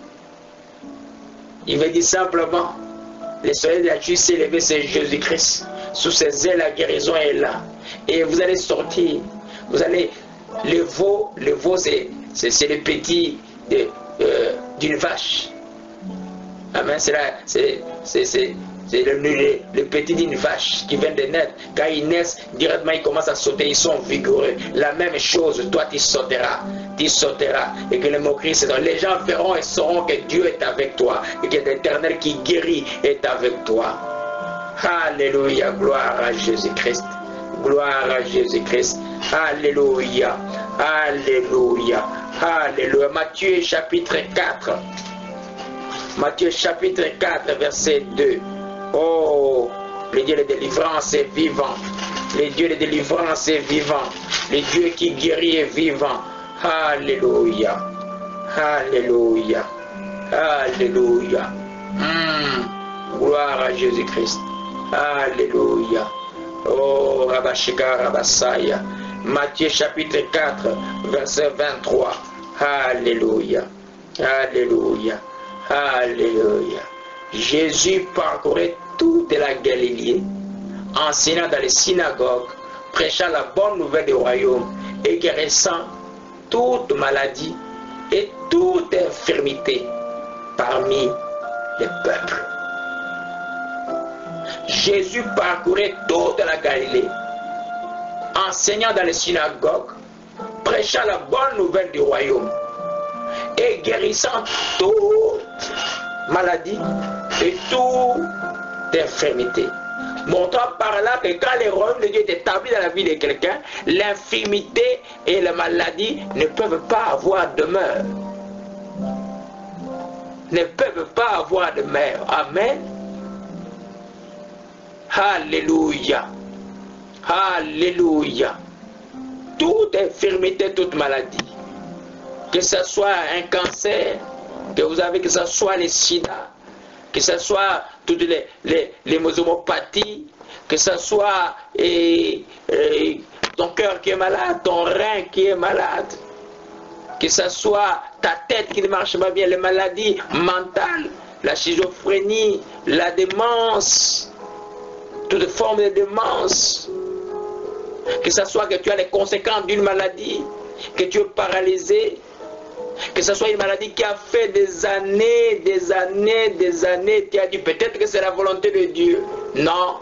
Il veut dire simplement, le soleil de la justice s'est élevé, c'est Jésus-Christ. Sous ses ailes, la guérison est là. Et vous allez sortir. Vous allez, le veau c'est le petit d'une vache. Amen. C'est le petit d'une vache qui vient de naître. Quand ils naissent, directement ils commencent à sauter, ils sont vigoureux. La même chose, toi tu sauteras. Tu sauteras. Et que le mot Christ, les gens verront et sauront que Dieu est avec toi. Et que l'Éternel qui guérit est avec toi. Alléluia. Gloire à Jésus-Christ. Gloire à Jésus-Christ. Alléluia. Alléluia. Alléluia. Matthieu chapitre 4. Matthieu chapitre 4, verset 2. Oh, le Dieu de délivrance est vivant. Le Dieu de délivrance est vivant. Le Dieu qui guérit est vivant. Alléluia. Alléluia. Alléluia. Gloire à Jésus-Christ. Alléluia. Oh, Rabashika Rabasaya. Matthieu chapitre 4, verset 23. Alléluia. Alléluia. Alléluia. Jésus parcourait toute la Galilée, enseignant dans les synagogues, prêchant la bonne nouvelle du royaume et guérissant toute maladie et toute infirmité parmi les peuples. Jésus parcourait toute la Galilée, enseignant dans les synagogues, prêchant la bonne nouvelle du royaume et guérissant toute maladie et toute infirmité. Montrant par là que quand le royaume de Dieu est établi dans la vie de quelqu'un, l'infirmité et la maladie ne peuvent pas avoir demeure. Ne peuvent pas avoir demeure. Amen. Alléluia. Alléluia. Toute infirmité, toute maladie, que ce soit un cancer que vous avez, que ce soit les sida, que ce soit toutes les mosomopathies, que ce soit ton cœur qui est malade, ton rein qui est malade, que ce soit ta tête qui ne marche pas bien, les maladies mentales, la schizophrénie, la démence, toute forme de démence, que ce soit que tu as les conséquences d'une maladie, que tu es paralysé, que ce soit une maladie qui a fait des années, tu as dit peut-être que c'est la volonté de Dieu. Non.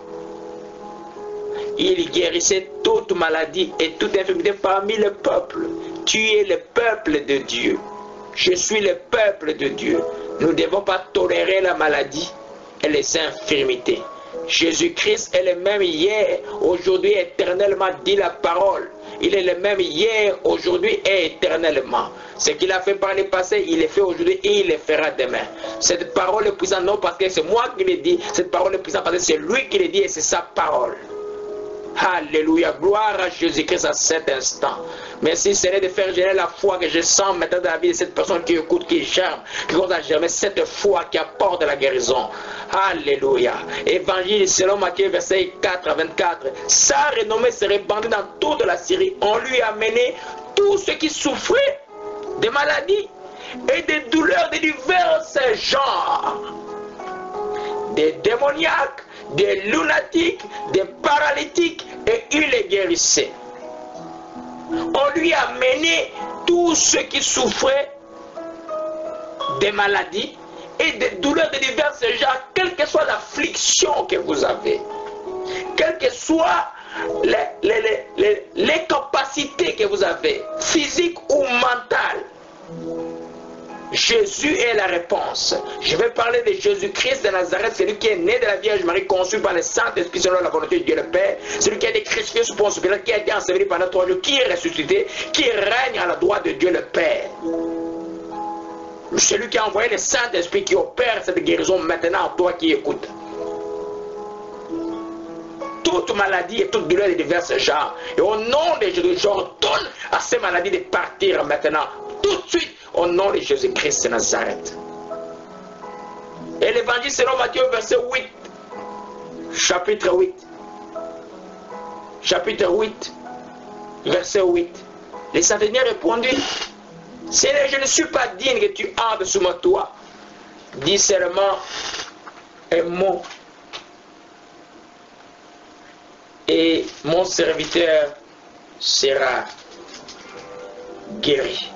Il guérissait toute maladie et toute infirmité parmi le peuple. Tu es le peuple de Dieu. Je suis le peuple de Dieu. Nous ne devons pas tolérer la maladie et les infirmités. Jésus-Christ est le même hier, aujourd'hui, éternellement, dit la parole. Il est le même hier, aujourd'hui et éternellement. Ce qu'il a fait par le passé, il le fait aujourd'hui et il le fera demain. Cette parole est puissante, non parce que c'est moi qui le dis, cette parole est puissante parce que c'est lui qui le dit et c'est sa parole. Alléluia, gloire à Jésus-Christ à cet instant. Merci Seigneur de faire générer la foi que je sens maintenant dans la vie de cette personne qui écoute, qui germe, qui commence à germer cette foi qui apporte la guérison. Alléluia. Évangile selon Matthieu verset 4 à 24. Sa renommée se répandait dans toute la Syrie. On lui a amené tous ceux qui souffraient de maladies et des douleurs de divers genres. Des démoniaques, des lunatiques, des paralytiques, et il les guérissait. On lui a mené tous ceux qui souffraient des maladies et des douleurs de divers genres, quelle que soit l'affliction que vous avez, quelles que soient les capacités que vous avez, physiques ou mentales. Jésus est la réponse. Je vais parler de Jésus-Christ de Nazareth, celui qui est né de la Vierge Marie, conçu par le Saint-Esprit selon la volonté de Dieu le Père, celui qui a été crucifié sous Ponce Pilate, qui a été enseveli pendant 3 jours, qui est ressuscité, qui règne à la droite de Dieu le Père. Celui qui a envoyé le Saint-Esprit qui opère cette guérison maintenant en toi qui écoutes. Toute maladie et toute douleur de divers genres. Et au nom de Jésus, j'ordonne à ces maladies de partir maintenant, tout de suite, au nom de Jésus-Christ de Nazareth. Et l'évangile selon Matthieu, verset 8, chapitre 8. Chapitre 8, verset 8. Le centenier répondit, Seigneur, je ne suis pas digne que tu entres sous mon toit. Dis seulement un mot. Et mon serviteur sera guéri.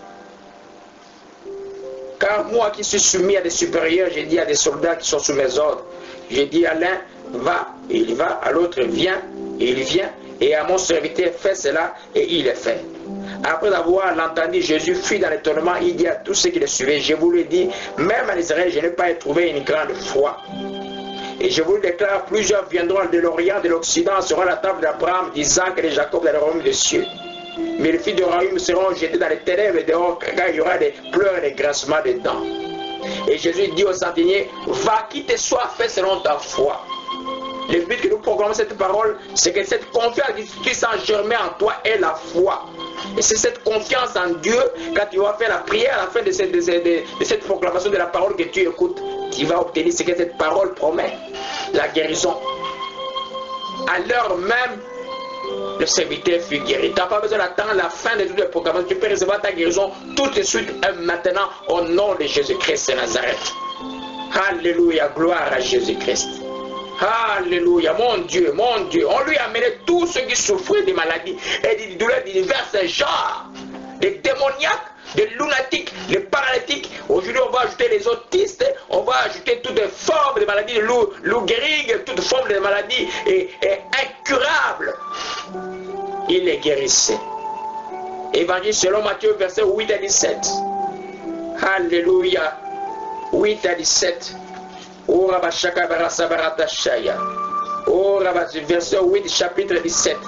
Car moi qui suis soumis à des supérieurs, j'ai dit à des soldats qui sont sous mes ordres, j'ai dit à l'un, va, et il va, à l'autre, viens, et il vient, et à mon serviteur, fais cela, et il est fait. Après avoir entendu, Jésus fut dans l'étonnement, il dit à tous ceux qui le suivaient, je vous le dis, même en Israël, je n'ai pas trouvé une grande foi. Et je vous le déclare, plusieurs viendront de l'Orient, de l'Occident, seront à la table d'Abraham, d'Isaac et de Jacob dans le royaume des cieux. Mais les filles de royaume seront jetées dans les ténèbres et dehors, car il y aura des pleurs et des grincements de dents. Et Jésus dit au centenier, va, qui te soit fait selon ta foi. Le but que nous proclamons cette parole, c'est que cette confiance qui puisse en germer en toi est la foi. Et c'est cette confiance en Dieu, quand tu vas faire la prière à la fin de cette proclamation de la parole que tu écoutes, tu vas obtenir ce que cette parole promet, la guérison. À l'heure même, le serviteur fut guéri. Tu n'as pas besoin d'attendre la fin de toute la proclamation. Tu peux recevoir ta guérison tout de suite et maintenant au nom de Jésus-Christ de Nazareth. Alléluia, gloire à Jésus-Christ. Alléluia, mon Dieu, on lui a amené tous ceux qui souffraient de maladies et de douleurs de divers genres, des démoniaques, des lunatiques, des paralytiques. Aujourd'hui, on va ajouter les autistes, on va ajouter toutes les formes de maladies, Lou Gehrig, toutes formes de maladies et incurables. Il les guérissait. Évangile selon Matthieu, verset 8 à 17. Alléluia, 8 à 17. Oh, verset 8, chapitre 17.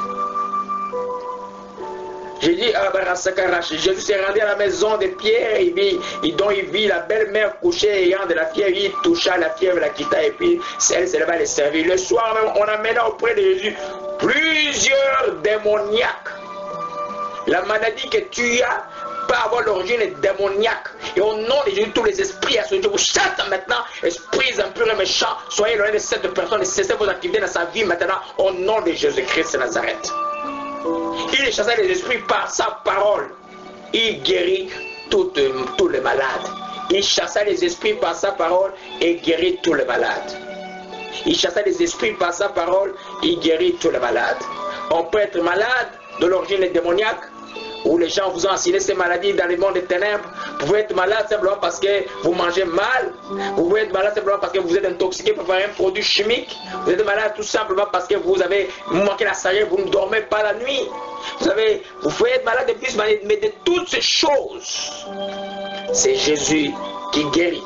J'ai dit à Jésus s'est rendu à la maison de Pierre, dont il vit la belle-mère couchée ayant de la fièvre. Il toucha la fièvre, la quitta et puis elle se leva à les servir. Le soir même, on amena auprès de Jésus plusieurs démoniaques. La maladie que tu as peut avoir l'origine démoniaque. Et au nom de Jésus, tous les esprits associés, je vous chasse maintenant, esprits impurs et méchants, soyez loin de cette personne et cessez vos activités dans sa vie maintenant, au nom de Jésus-Christ de Nazareth. Il chassait les esprits par sa parole. Il guérit tous les malades. Il chassait les esprits par sa parole et guérit tous les malades. Il chassait les esprits par sa parole, il guérit tous les malades. On peut être malade de l'origine démoniaque, où les gens vous ont enseigné ces maladies dans le monde des ténèbres. Vous pouvez être malade simplement parce que vous mangez mal. Vous pouvez être malade simplement parce que vous êtes intoxiqué par un produit chimique. Vous êtes malade tout simplement parce que vous manquez la sagesse, vous ne dormez pas la nuit. Vous pouvez être malade de plus, mais de toutes ces choses, c'est Jésus qui guérit.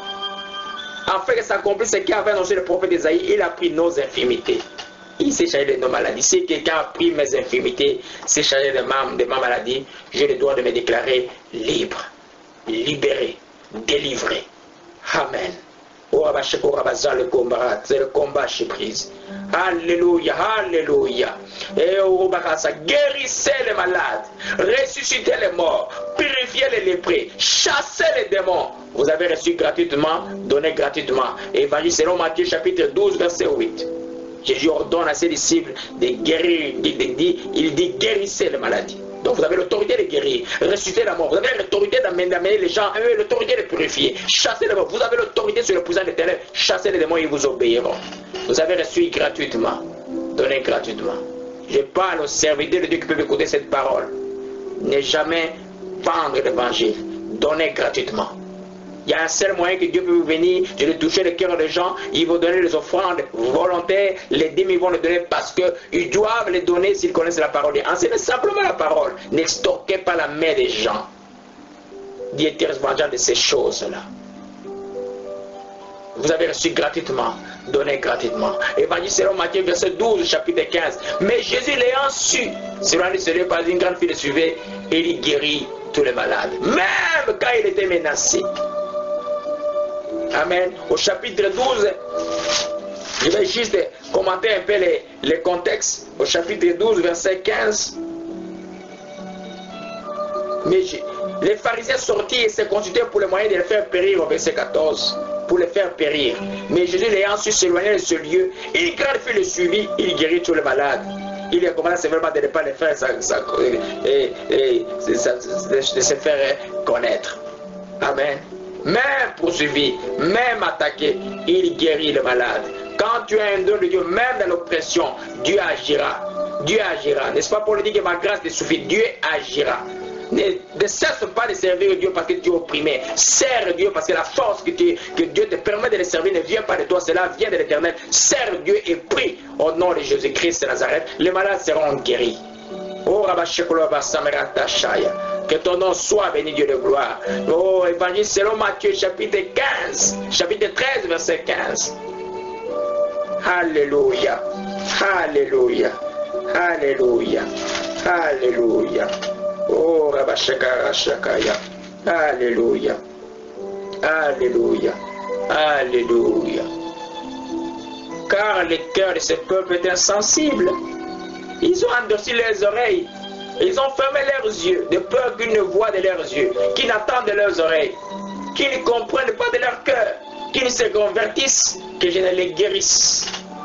Afin que s'accomplisse ce qu'avait annoncé le prophète Isaïe, il a pris nos infirmités. Il s'est chargé de nos maladies. Si quelqu'un a pris mes infirmités, s'est chargé de ma maladie, j'ai le droit de me déclarer libre, libéré, délivré. Amen. Le combat chez prise. Alléluia, alléluia. Et guérissez les malades, ressuscitez les morts, purifiez les lépreux, chassez les démons. Vous avez reçu gratuitement, donné gratuitement. Évangile selon Matthieu chapitre 12, verset 8. Jésus ordonne à ses disciples de guérir. Il dit guérissez les maladies. Donc vous avez l'autorité de guérir, ressusciter la mort. Vous avez l'autorité d'amener les gens, l'autorité de purifier, chasser les morts. Vous avez l'autorité sur le puissant des ténèbres, chasser les démons, ils vous obéiront. Vous avez reçu gratuitement, donné gratuitement. Je parle aux serviteurs de Dieu qui peuvent écouter cette parole. Ne jamais vendre l'évangile, donner gratuitement. Il y a un seul moyen que Dieu peut venir, c'est de toucher le cœur des gens. Il va donner les offrandes volontaires, les dîmes, ils vont les donner parce qu'ils doivent les donner s'ils connaissent la parole. Enseignez simplement la parole. N'extorquez pas la main des gens. Dieu était responsable de ces choses-là. Vous avez reçu gratuitement, donné gratuitement. Évangile selon Matthieu, verset 12, chapitre 15. Mais Jésus l'ayant su, selon lui, par une grande fille le suivait, et il guérit tous les malades. Même quand il était menacé. Amen. Au chapitre 12, je vais juste commenter un peu les contextes. Au chapitre 12, verset 15. Mais les pharisiens sortirent et se consultaient pour le moyen de les faire périr au verset 14. Pour les faire périr. Mais Jésus l'ayant su s'éloigner de ce lieu, il grande fille le suivit, il guérit tous les malades. Il a commencé vraiment de ne pas les faire de se faire connaître. Amen. Même poursuivi, même attaqué, il guérit le malade. Quand tu as un don de Dieu, même dans l'oppression, Dieu agira. Dieu agira. N'est-ce pas Paul dit que ma grâce te suffit? Dieu agira. Ne cesse pas de servir Dieu parce que tu es opprimé. Sers Dieu parce que la force que Dieu te permet de le servir ne vient pas de toi, cela vient de l'Éternel. Sers Dieu et prie au nom de Jésus-Christ de Nazareth. Les malades seront guéris. Oh, que ton nom soit béni, Dieu de gloire. Oh, évangile selon Matthieu, chapitre 15, chapitre 13, verset 15. Alléluia. Alléluia. Alléluia. Alléluia. Oh, Rabashakara Shakaya. Alléluia. Alléluia. Alléluia. Car le cœur de ce peuple est insensible. Ils ont endurci leurs oreilles. Ils ont fermé leurs yeux, de peur qu'ils ne voient de leurs yeux, qu'ils n'entendent de leurs oreilles, qu'ils ne comprennent pas de leur cœur, qu'ils ne se convertissent, que je ne les guérisse.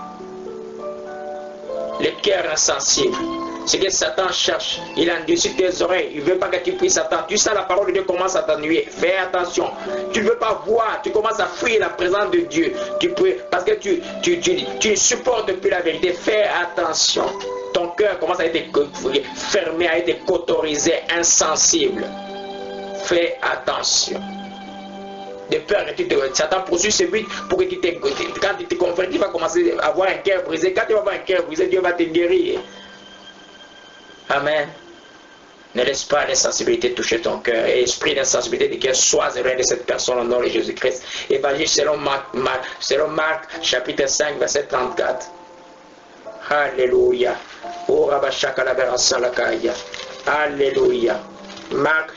Le cœur insensible. Ce que Satan cherche, il endurcit tes oreilles, il ne veut pas que tu puisses attendre. Tu sens la parole de Dieu commence à t'ennuyer. Fais attention. Tu ne veux pas voir, tu commences à fuir la présence de Dieu. Tu peux, parce que tu ne supportes plus la vérité. Fais attention. Ton cœur commence à être fermé, à être cautorisé, insensible. Fais attention. De peur que Satan poursuit ce but pour que quand tu te convertis, tu vas commencer à avoir un cœur brisé. Quand tu vas avoir un cœur brisé, Dieu va te guérir. Amen. Ne laisse pas l'insensibilité toucher ton cœur. Et esprit d'insensibilité de cœur soit éloigné de cette personne au nom de Jésus-Christ. Évangile selon Marc, chapitre 5, verset 34. Alléluia. Oh, Rabashaka la Berasa la Kaya. Alléluia. Marc,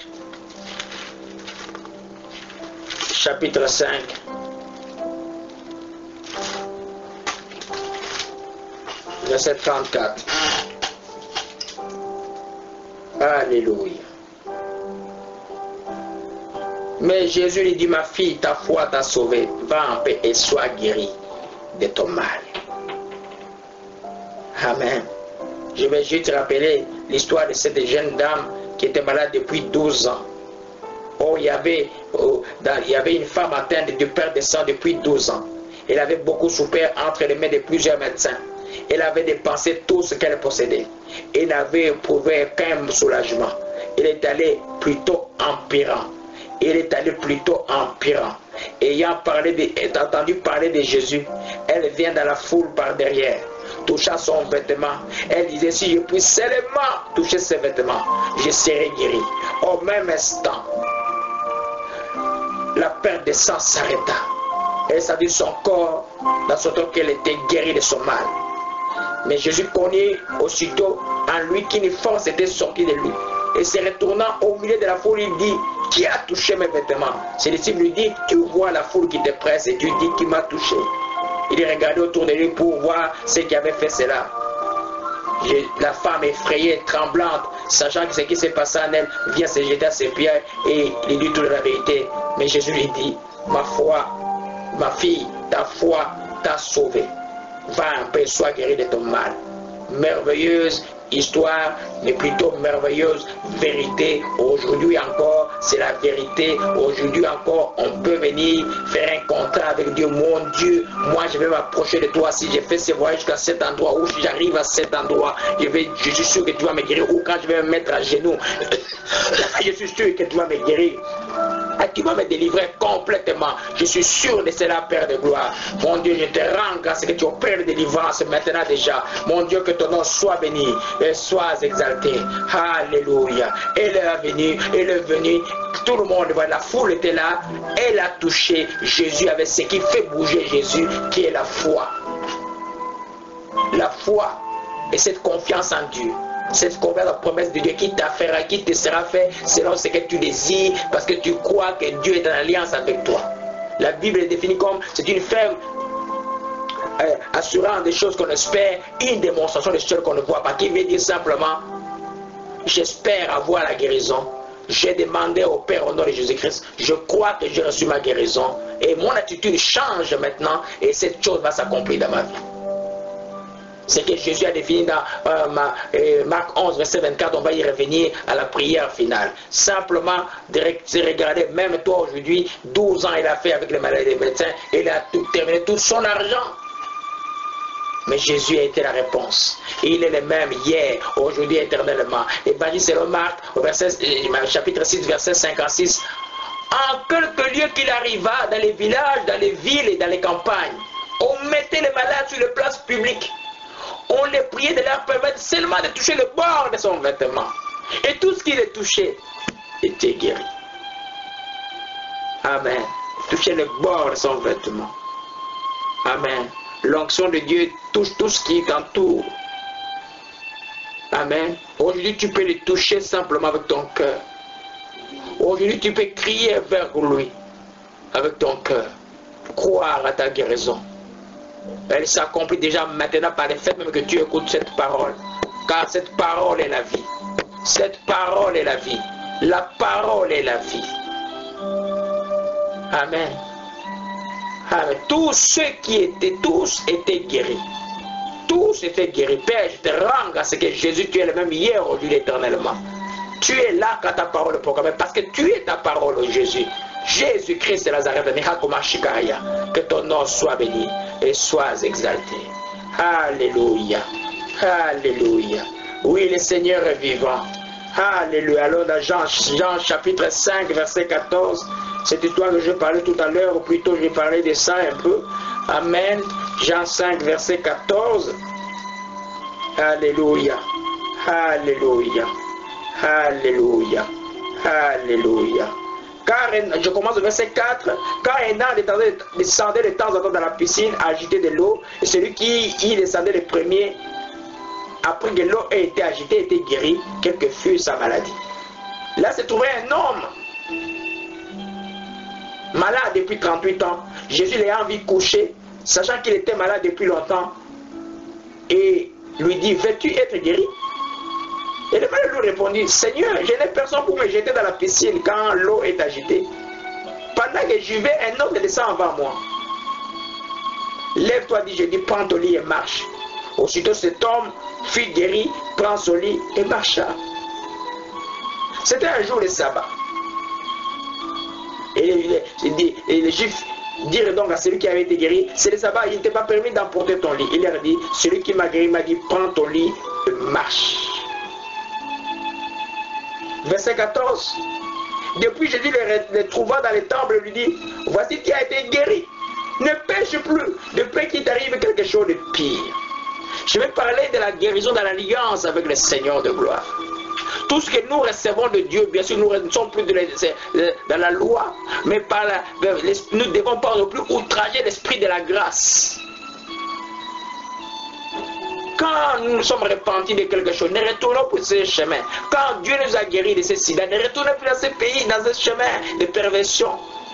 chapitre 5. Verset 34. Alléluia. Mais Jésus lui dit, ma fille, ta foi t'a sauvée. Va en paix et sois guérie de ton mal. Amen. Je vais juste rappeler l'histoire de cette jeune dame qui était malade depuis 12 ans. Oh, il y avait une femme atteinte de perte de sang depuis 12 ans. Elle avait beaucoup souffert entre les mains de plusieurs médecins. Elle avait dépensé tout ce qu'elle possédait. Elle n'avait éprouvé aucun soulagement. Elle est allée plutôt empirant. Elle est allée plutôt empirant. Ayant entendu parler de Jésus, elle vient dans la foule par derrière, toucha son vêtement. Elle disait, si je puis seulement toucher ses vêtements, je serai guéri. Au même instant, la perte de sang s'arrêta. Elle sentit son corps dans son corps qu'elle était guérie de son mal. Mais Jésus connut aussitôt en lui qu'une force était sortie de lui. Et se retournant au milieu de la foule, il dit, qui a touché mes vêtements? Ses disciples lui disent, tu vois la foule qui te presse et tu dis, qui m'a touché? Il regardait autour de lui pour voir ce qui avait fait cela. La femme effrayée, tremblante, sachant que ce qui s'est passé en elle, vient se jeter à ses pieds et il dit toute la vérité. Mais Jésus lui dit, ma foi, ma fille, ta foi t'a sauvée. Va en paix, sois guérie de ton mal. Merveilleuse histoire, mais plutôt merveilleuse vérité. Aujourd'hui encore, c'est la vérité. Aujourd'hui encore, on peut venir faire un contrat avec Dieu. Mon Dieu, moi je vais m'approcher de toi. Si j'ai fait ce voyage jusqu'à cet endroit, ou si j'arrive à cet endroit, je suis sûr que tu vas me guérir. Ou quand je vais me mettre à genoux, je suis sûr que tu vas me guérir. tu vas me délivrer complètement. Je suis sûr de cela, Père de gloire. Mon Dieu, je te rends grâce que tu opères de délivrance maintenant déjà. Mon Dieu, que ton nom soit béni et sois exalté. Alléluia. Elle est venue. Tout le monde, la foule était là. Elle a touché Jésus avec ce qui fait bouger Jésus, qui est la foi. La foi et cette confiance en Dieu. Cette confiance en la promesse de Dieu qui t'a fait, qui te sera fait selon ce que tu désires, parce que tu crois que Dieu est en alliance avec toi. La Bible est définie comme c'est une ferme assurant des choses qu'on espère, une démonstration des choses qu'on ne voit pas, qui veut dire simplement j'espère avoir la guérison. J'ai demandé au Père au nom de Jésus-Christ, je crois que j'ai reçu ma guérison et mon attitude change maintenant et cette chose va s'accomplir dans ma vie. C'est que Jésus a défini dans Marc 11, verset 24, on va y revenir à la prière finale. Simplement, de regarder, même toi aujourd'hui, 12 ans il a fait avec les maladies des médecins, il a terminé tout son argent. Mais Jésus a été la réponse. Il est le même hier, aujourd'hui, éternellement. Évangile selon Marc, au chapitre 6, verset 56. En quelques lieux qu'il arriva, dans les villages, dans les villes et dans les campagnes, on mettait les malades sur les places publiques. On les priait de leur permettre seulement de toucher le bord de son vêtement. Et tout ce qui les touchait était guéri. Amen. Toucher le bord de son vêtement. Amen. L'onction de Dieu touche tout ce qui t'entoure. Amen. Aujourd'hui, tu peux le toucher simplement avec ton cœur. Aujourd'hui, tu peux crier vers lui avec ton cœur. Croire à ta guérison. Elle s'accomplit déjà maintenant par le fait même que tu écoutes cette parole. Car cette parole est la vie. Cette parole est la vie. La parole est la vie. Amen. Amen. Tous étaient guéris. Tous étaient guéris. Père, je te rends grâce que Jésus, tu es le même hier, aujourd'hui, éternellement. Tu es là quand ta parole est proclamée. Parce que tu es ta parole, Jésus. Jésus-Christ de Nazareth, que ton nom soit béni et sois exalté. Alléluia. Alléluia. Oui, le Seigneur est vivant. Alléluia. Alors dans Jean chapitre 5, verset 14, cette histoire que je parlais tout à l'heure, ou plutôt je parlais de ça un peu. Amen. Jean 5, verset 14. Alléluia. Alléluia. Alléluia. Alléluia. Car, je commence au verset 4. Quand un âne descendait de temps en temps dans la piscine, agité de l'eau, et celui qui y descendait le premier, après que l'eau ait été agitée, était guéri, quelle que fût sa maladie. Là se trouvait un homme malade depuis 38 ans. Jésus l'a vu coucher, sachant qu'il était malade depuis longtemps, et lui dit, veux-tu être guéri? Et le malade lui répondit, Seigneur, je n'ai personne pour me jeter dans la piscine quand l'eau est agitée. Pendant que j'y vais, un autre descend avant moi. Lève-toi, dit Jésus, prends ton lit et marche. Aussitôt cet homme fut guéri, prend son lit et marcha. C'était un jour de sabbat. Et les Juifs dirent donc à celui qui avait été guéri, c'est le sabbat, il n'était pas permis d'emporter ton lit. Il leur dit, celui qui m'a guéri m'a dit, prends ton lit et marche. Verset 14. Depuis Jésus le trouva dans les temples et lui dit, voici qui a été guéri. Ne pêche plus de peur qu'il t'arrive quelque chose de pire. Je vais parler de la guérison dans l'alliance avec le Seigneur de gloire. Tout ce que nous recevons de Dieu, bien sûr, nous ne sommes plus dans la loi, mais nous ne devons pas non plus outrager l'esprit de la grâce. Quand nous sommes repentis de quelque chose, ne retournons plus sur ce chemin. Quand Dieu nous a guéris de ce sida, ne retournons plus dans ce pays, dans ce chemin de perversion.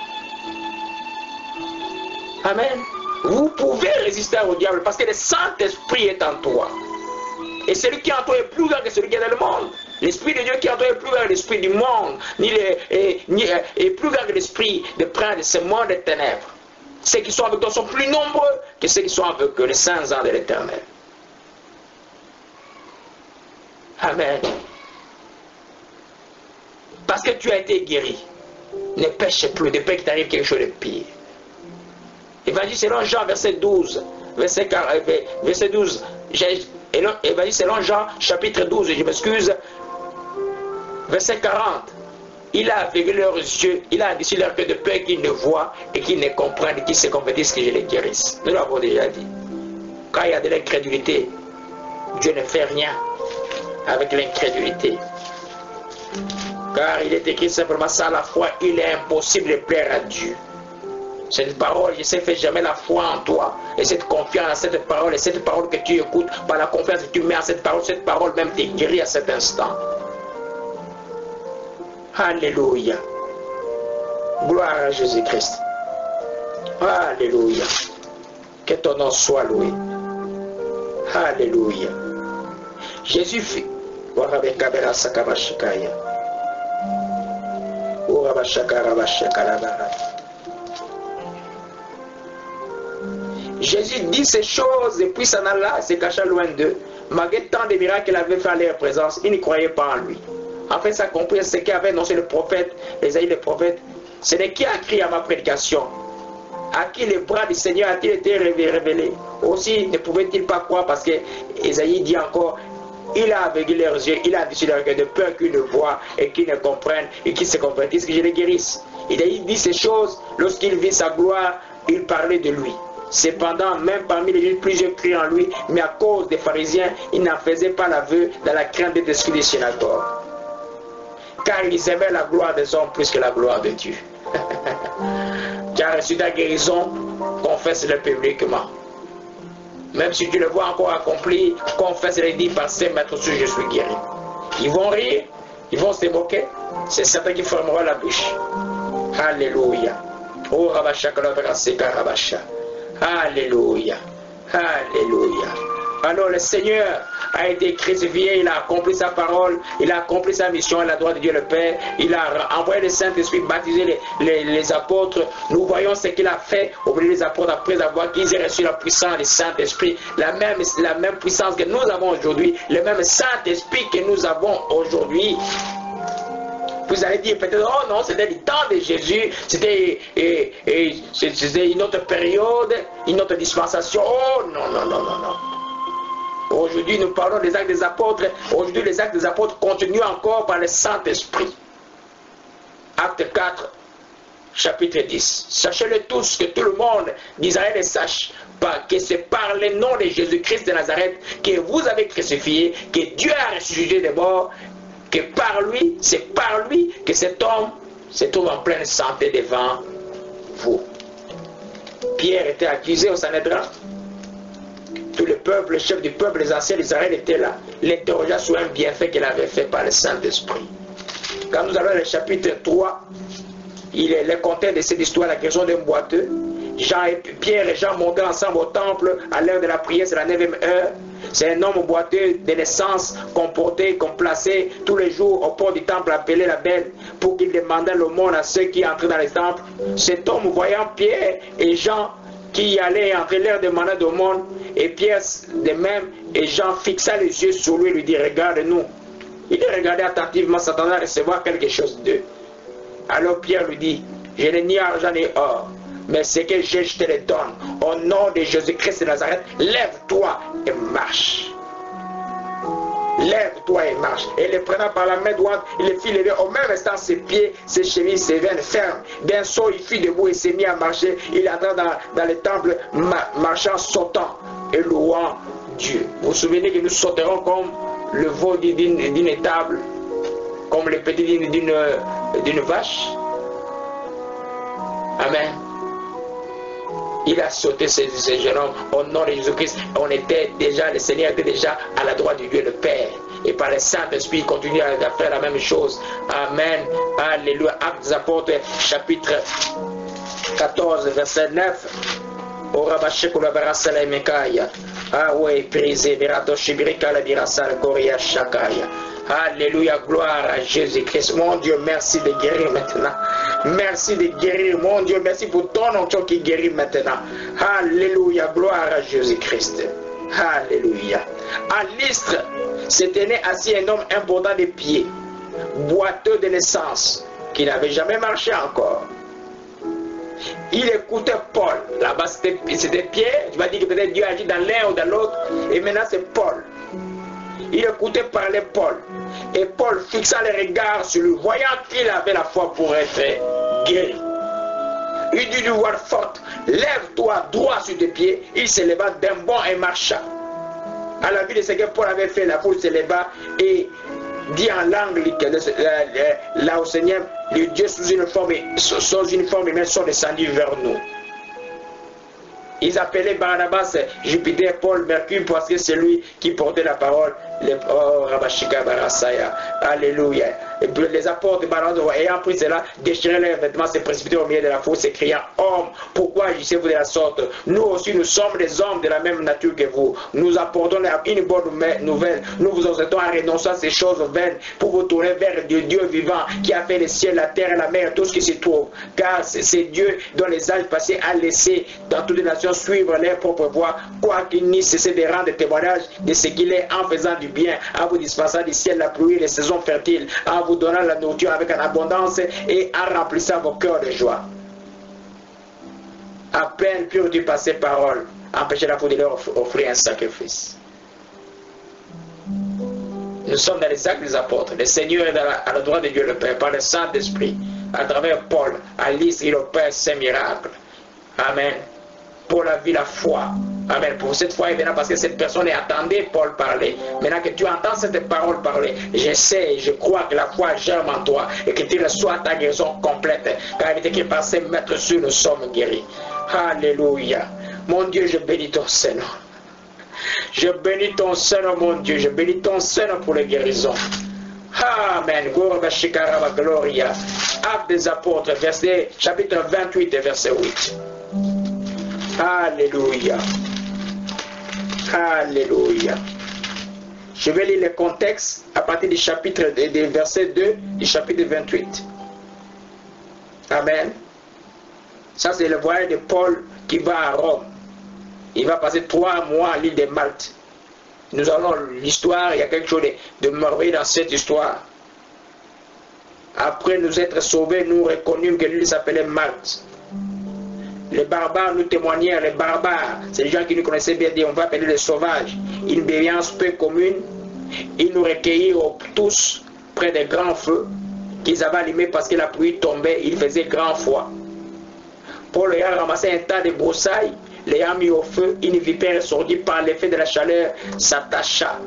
Amen. Vous pouvez résister au diable parce que le Saint-Esprit est en toi. Et celui qui est en toi est plus grand que celui qui est dans le monde. L'Esprit de Dieu qui est en toi est plus grand que l'Esprit du monde, est plus grand que l'Esprit de prendre ce monde de ténèbres. Ceux qui sont avec toi sont plus nombreux que ceux qui sont avec les saints ans de l'Éternel. Amen. Parce que tu as été guéri. Ne pêche plus, de peur qu'il t'arrive quelque chose de pire. Évangile selon Jean, verset 12. Verset 12. Évangile selon Jean, chapitre 12, je m'excuse. Verset 40. Il a aveuglé leurs yeux, il a endurci leur cœur de peur qu'ils ne voient et qu'ils ne comprennent, qu'ils se convertissent, que je les guérisse. Nous l'avons déjà dit. Quand il y a de l'incrédulité, Dieu ne fait rien avec l'incrédulité. Car il est écrit simplement ça, la foi, il est impossible de plaire à Dieu. Cette parole, je sais, fais jamais la foi en toi. Et cette confiance en cette parole, et cette parole que tu écoutes, par la confiance que tu mets en cette parole même te guérit à cet instant. Alléluia. Gloire à Jésus-Christ. Alléluia. Que ton nom soit loué. Alléluia. Jésus fit. Jésus dit ces choses et puis s'en alla, se cacha loin d'eux. Malgré tant de miracles qu'il avait fait à leur présence, ils ne croyaient pas en lui. En fait, ça compris ce qu'avait annoncé le prophète, Ésaïe le prophète. Ce n'est qui a crié à ma prédication. À qui les bras du Seigneur a-t-il été révélé? Aussi ne pouvait-il pas croire parce que Ésaïe dit encore, il a aveuglé leurs yeux, il a endurci leur cœur de peur qu'ils ne voient et qu'ils ne comprennent et qu'ils se convertissent, que je les guérisse. Ésaïe dit ces choses, lorsqu'il vit sa gloire, il parlait de lui. Cependant, même parmi les Juifs, plusieurs crient en lui, mais à cause des pharisiens, ils n'en faisaient pas l'aveu dans la crainte des esprits des synagogues. Car ils aimaient la gloire des hommes plus que la gloire de Dieu. Tu as reçu ta guérison, confesse-le publiquement. Même si tu le vois encore accompli, confesse-le et dis, par ces maîtres, je suis guéri. Ils vont rire, ils vont se moquer, c'est certain qu'ils fermeront la bouche. Alléluia. Oh Rabashaka Labraseka Rabasha. Alléluia. Alléluia. Alors le Seigneur a été crucifié, il a accompli sa parole, il a accompli sa mission à la droite de Dieu le Père, il a envoyé le Saint-Esprit baptiser les apôtres. Nous voyons ce qu'il a fait auprès des apôtres après avoir qu'ils aient reçu la puissance du Saint-Esprit, la même puissance que nous avons aujourd'hui, le même Saint-Esprit que nous avons aujourd'hui. Vous allez dire peut-être, oh non, c'était du temps de Jésus, c'était une autre période, une autre dispensation. Oh non, non, non, non, non. Aujourd'hui, nous parlons des actes des apôtres. Aujourd'hui, les actes des apôtres continuent encore par le Saint-Esprit. Acte 4, chapitre 10. Sachez-le tous, que tout le monde d'Israël le sache, que c'est par le nom de Jésus-Christ de Nazareth que vous avez crucifié, que Dieu a ressuscité des morts, que par lui, c'est par lui que cet homme se trouve en pleine santé devant vous. Pierre était accusé au Sanhédrin. Tout le peuple, le chef du peuple, les anciens d'Israël étaient là. L'interrogea sur un bienfait qu'il avait fait par le Saint-Esprit. Quand nous allons au chapitre 3, il est le contexte de cette histoire, la question d'un boiteux. Pierre et Jean montaient ensemble au temple à l'heure de la prière, c'est la 9e heure. C'est un homme boiteux de naissance qu'on portait, qu'on plaçait tous les jours au port du temple appelé la Belle pour qu'il demandait l'aumône à ceux qui entraient dans les temples. Cet homme, voyant Pierre et Jean qui allaient entrer, leur demander d'aumône, et Pierre de même, et Jean fixa les yeux sur lui et lui dit, regarde-nous. Il les regardait attentivement, s'attendant à recevoir quelque chose d'eux. Alors Pierre lui dit, je n'ai ni argent ni or, mais ce que j'ai, je te le donne. Au nom de Jésus-Christ de Nazareth, lève-toi et marche. Lève-toi et marche. Et le prenant par la main droite, il le fit lever. Au même instant, ses pieds, ses chevilles, ses veines fermes. D'un saut, il fut debout et s'est mis à marcher. Il entra dans le temple, marchant, sautant et louant Dieu. Vous vous souvenez que nous sauterons comme le veau d'une étable, comme le petit d'une vache. Amen. Il a sauté ces jeunes hommes au nom de Jésus-Christ. On était déjà, le Seigneur était déjà à la droite de Dieu le Père. Et par le Saint-Esprit, il continue à faire la même chose. Amen. Alléluia. Actes des Apôtres, chapitre 14, verset 9. Ah oui, prisé, alléluia, gloire à Jésus-Christ. Mon Dieu, merci de guérir maintenant. Merci de guérir, mon Dieu, merci pour ton onction qui guérit maintenant. Alléluia, gloire à Jésus-Christ. Alléluia. À Lystre, s'était né assis un homme important de pied, boiteux de naissance, qui n'avait jamais marché encore. Il écoutait Paul. Là-bas, c'était Pierre. Tu vas dire que peut-être Dieu agit dans l'un ou dans l'autre. Et maintenant, c'est Paul. Il écoutait parler Paul. Et Paul, fixant les regards sur lui, voyant qu'il avait la foi pour être guéri, il dit d'une voix forte, lève-toi droit sur tes pieds. Il se leva d'un bond et marcha. À la vue de ce que Paul avait fait, la foule se leva et dit en langue là au Seigneur, les dieux sous une forme humaine sont descendus vers nous. Ils appelaient Barnabas, Jupiter, Paul, Mercure, parce que c'est lui qui portait la parole. Alléluia. Et puis les apôtres de Barnabas, ayant pris cela, déchiraient leurs vêtements, se précipitaient au milieu de la foule, s'écriant, homme, pourquoi agissez-vous de la sorte? Nous aussi, nous sommes des hommes de la même nature que vous. Nous apportons une bonne nouvelle. Nous vous exhortons à renoncer à ces choses vaines pour vous tourner vers le Dieu vivant qui a fait les ciels, la terre et la mer, tout ce qui s'y trouve. Car c'est Dieu dont les âges passés a laissé dans toutes les nations suivre leur propre voie, quoiqu'il n'y cesse de rendre témoignage de ce qu'il est en faisant du bien, en vous dispensant du ciel la pluie et les saisons fertiles, en vous donnant la nourriture avec en abondance et en remplissant vos cœurs de joie. À peine purent-ils par ces paroles, empêcher la foule de leur offrir un sacrifice. Nous sommes dans les actes des apôtres. Le Seigneur est à la droite de Dieu le Père, par le Saint-Esprit, à travers Paul, à Lys, il opère ces miracles. Amen. Pour la vie, la foi. Amen. Pour cette foi, évidemment, parce que cette personne attendait Paul parler. Maintenant que tu entends cette parole parler, je sais, je crois que la foi germe en toi et que tu reçois ta guérison complète. Car il est écrit par ses maîtres sur nous sommes guéris. Alléluia. Mon Dieu, je bénis ton Seigneur. Je bénis ton Seigneur, mon Dieu. Je bénis ton Seigneur pour les guérisons. Amen. Gloria. Actes des apôtres, chapitre 28 et verset 8. Alléluia. Alléluia. Je vais lire le contexte à partir du chapitre des versets 2 du chapitre 28. Amen. Ça, c'est le voyage de Paul qui va à Rome. Il va passer 3 mois à l'île de Malte. Nous allons l'histoire, il y a quelque chose de merveilleux dans cette histoire. Après nous être sauvés, nous reconnûmes que l'île s'appelait Malte. Les barbares nous témoignèrent, les barbares, c'est les gens qui nous connaissaient bien, on va appeler les sauvages, une obéissance peu commune. Ils nous recueillirent tous près des grands feux qu'ils avaient allumés parce que la pluie tombait, il faisait grand froid. Paul ayant ramassé un tas de broussailles, l'ayant mis au feu, une vipère sortie par l'effet de la chaleur s'attacha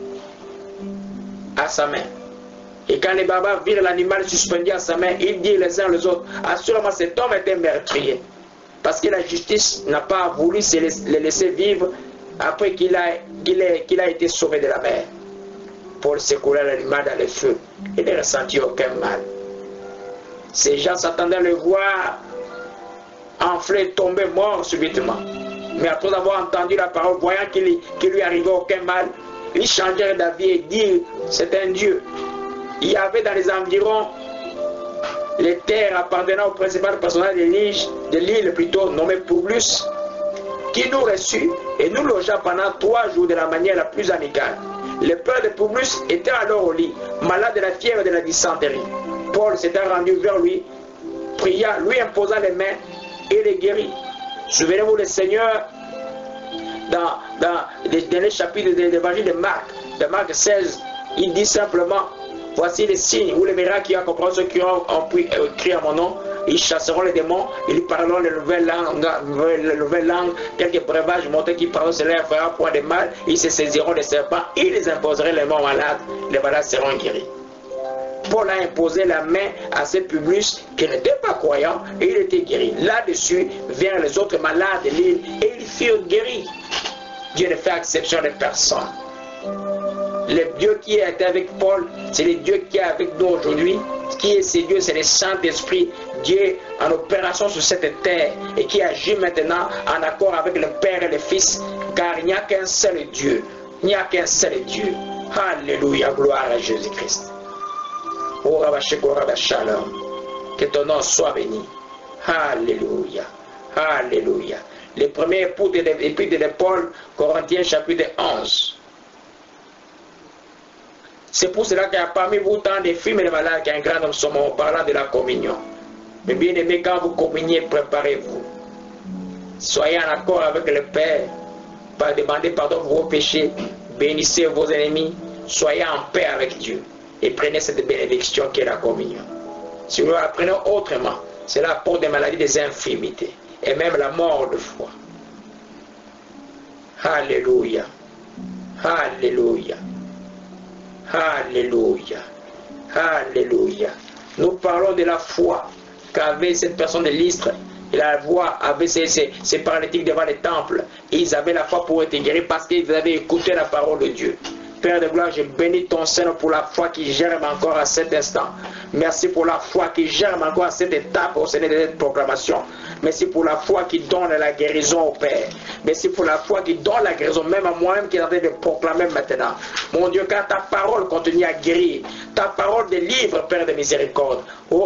à sa main. Et quand les barbares virent l'animal suspendu à sa main, ils dirent les uns les autres, assurément cet homme était meurtrier. Parce que la justice n'a pas voulu le laisser vivre après qu'il a été sauvé de la mer. Paul secoua l'animal dans le feu. Il ne ressentit aucun mal. Ces gens s'attendaient à le voir enflé, tomber mort subitement. Mais après avoir entendu la parole, voyant qu'il lui arrivait aucun mal, ils changèrent d'avis et dirent, c'est un Dieu. Il y avait dans les environs les terres appartenant au principal personnage de l'île plutôt nommé Publius, qui nous reçut et nous logea pendant 3 jours de la manière la plus amicale. Le père de Publius était alors au lit, malade de la fièvre et de la dysenterie. Paul s'était rendu vers lui, pria, lui imposa les mains et les guérit. Souvenez-vous, le Seigneur, dans les derniers chapitres de l'évangile de Marc 16, il dit simplement, voici les signes ou les miracles qui accompagneront ceux qui ont crié à mon nom. Ils chasseront les démons, ils parleront les nouvelles langues, quelques breuvages montrent qu'ils parleront, cela leur fera point de mal, ils se saisiront des serpents, ils les imposeraient les morts malades, les malades seront guéris. Paul a imposé la main à ces Publius qui n'étaient pas croyants et il était guéri. Là-dessus vinrent les autres malades de l'île et ils furent guéris. Dieu ne fait exception de personne. Le Dieu qui est avec Paul, c'est le Dieu qui est avec nous aujourd'hui. Qui est ce Dieu? C'est le Saint-Esprit, Dieu en opération sur cette terre et qui agit maintenant en accord avec le Père et le Fils, car il n'y a qu'un seul Dieu. Il n'y a qu'un seul Dieu. Alléluia, gloire à Jésus-Christ. Oh Shalom, que ton nom soit béni. Alléluia, alléluia. Les premiers épîtres de Paul, Corinthiens chapitre 11. C'est pour cela qu'il y a parmi vous tant de films et de malades qui a un grand homme sur mon parlant de la communion. Mais bien aimé, quand vous communiez, préparez-vous. Soyez en accord avec le Père. Demander pardon pour vos péchés. Bénissez vos ennemis. soyez en paix avec Dieu et prenez cette bénédiction qui est la communion. Si vous la prenez autrement, cela apporte des maladies, des infirmités et même la mort de foi. Alléluia. Alléluia. Alléluia. Alléluia. Nous parlons de la foi qu'avait cette personne de Lystre. La voix avait ces paralytiques devant les temples. Ils avaient la foi pour être guéris parce qu'ils avaient écouté la parole de Dieu. Père de gloire, je bénis ton Seigneur pour la foi qui germe encore à cet instant. Merci pour la foi qui germe encore à cette étape au Seigneur de cette proclamation. Merci pour la foi qui donne la guérison au Père. Merci pour la foi qui donne la guérison, même à moi-même qui est en train de proclamer maintenant. Mon Dieu, car ta parole continue à guérir. Ta parole délivre, Père de miséricorde.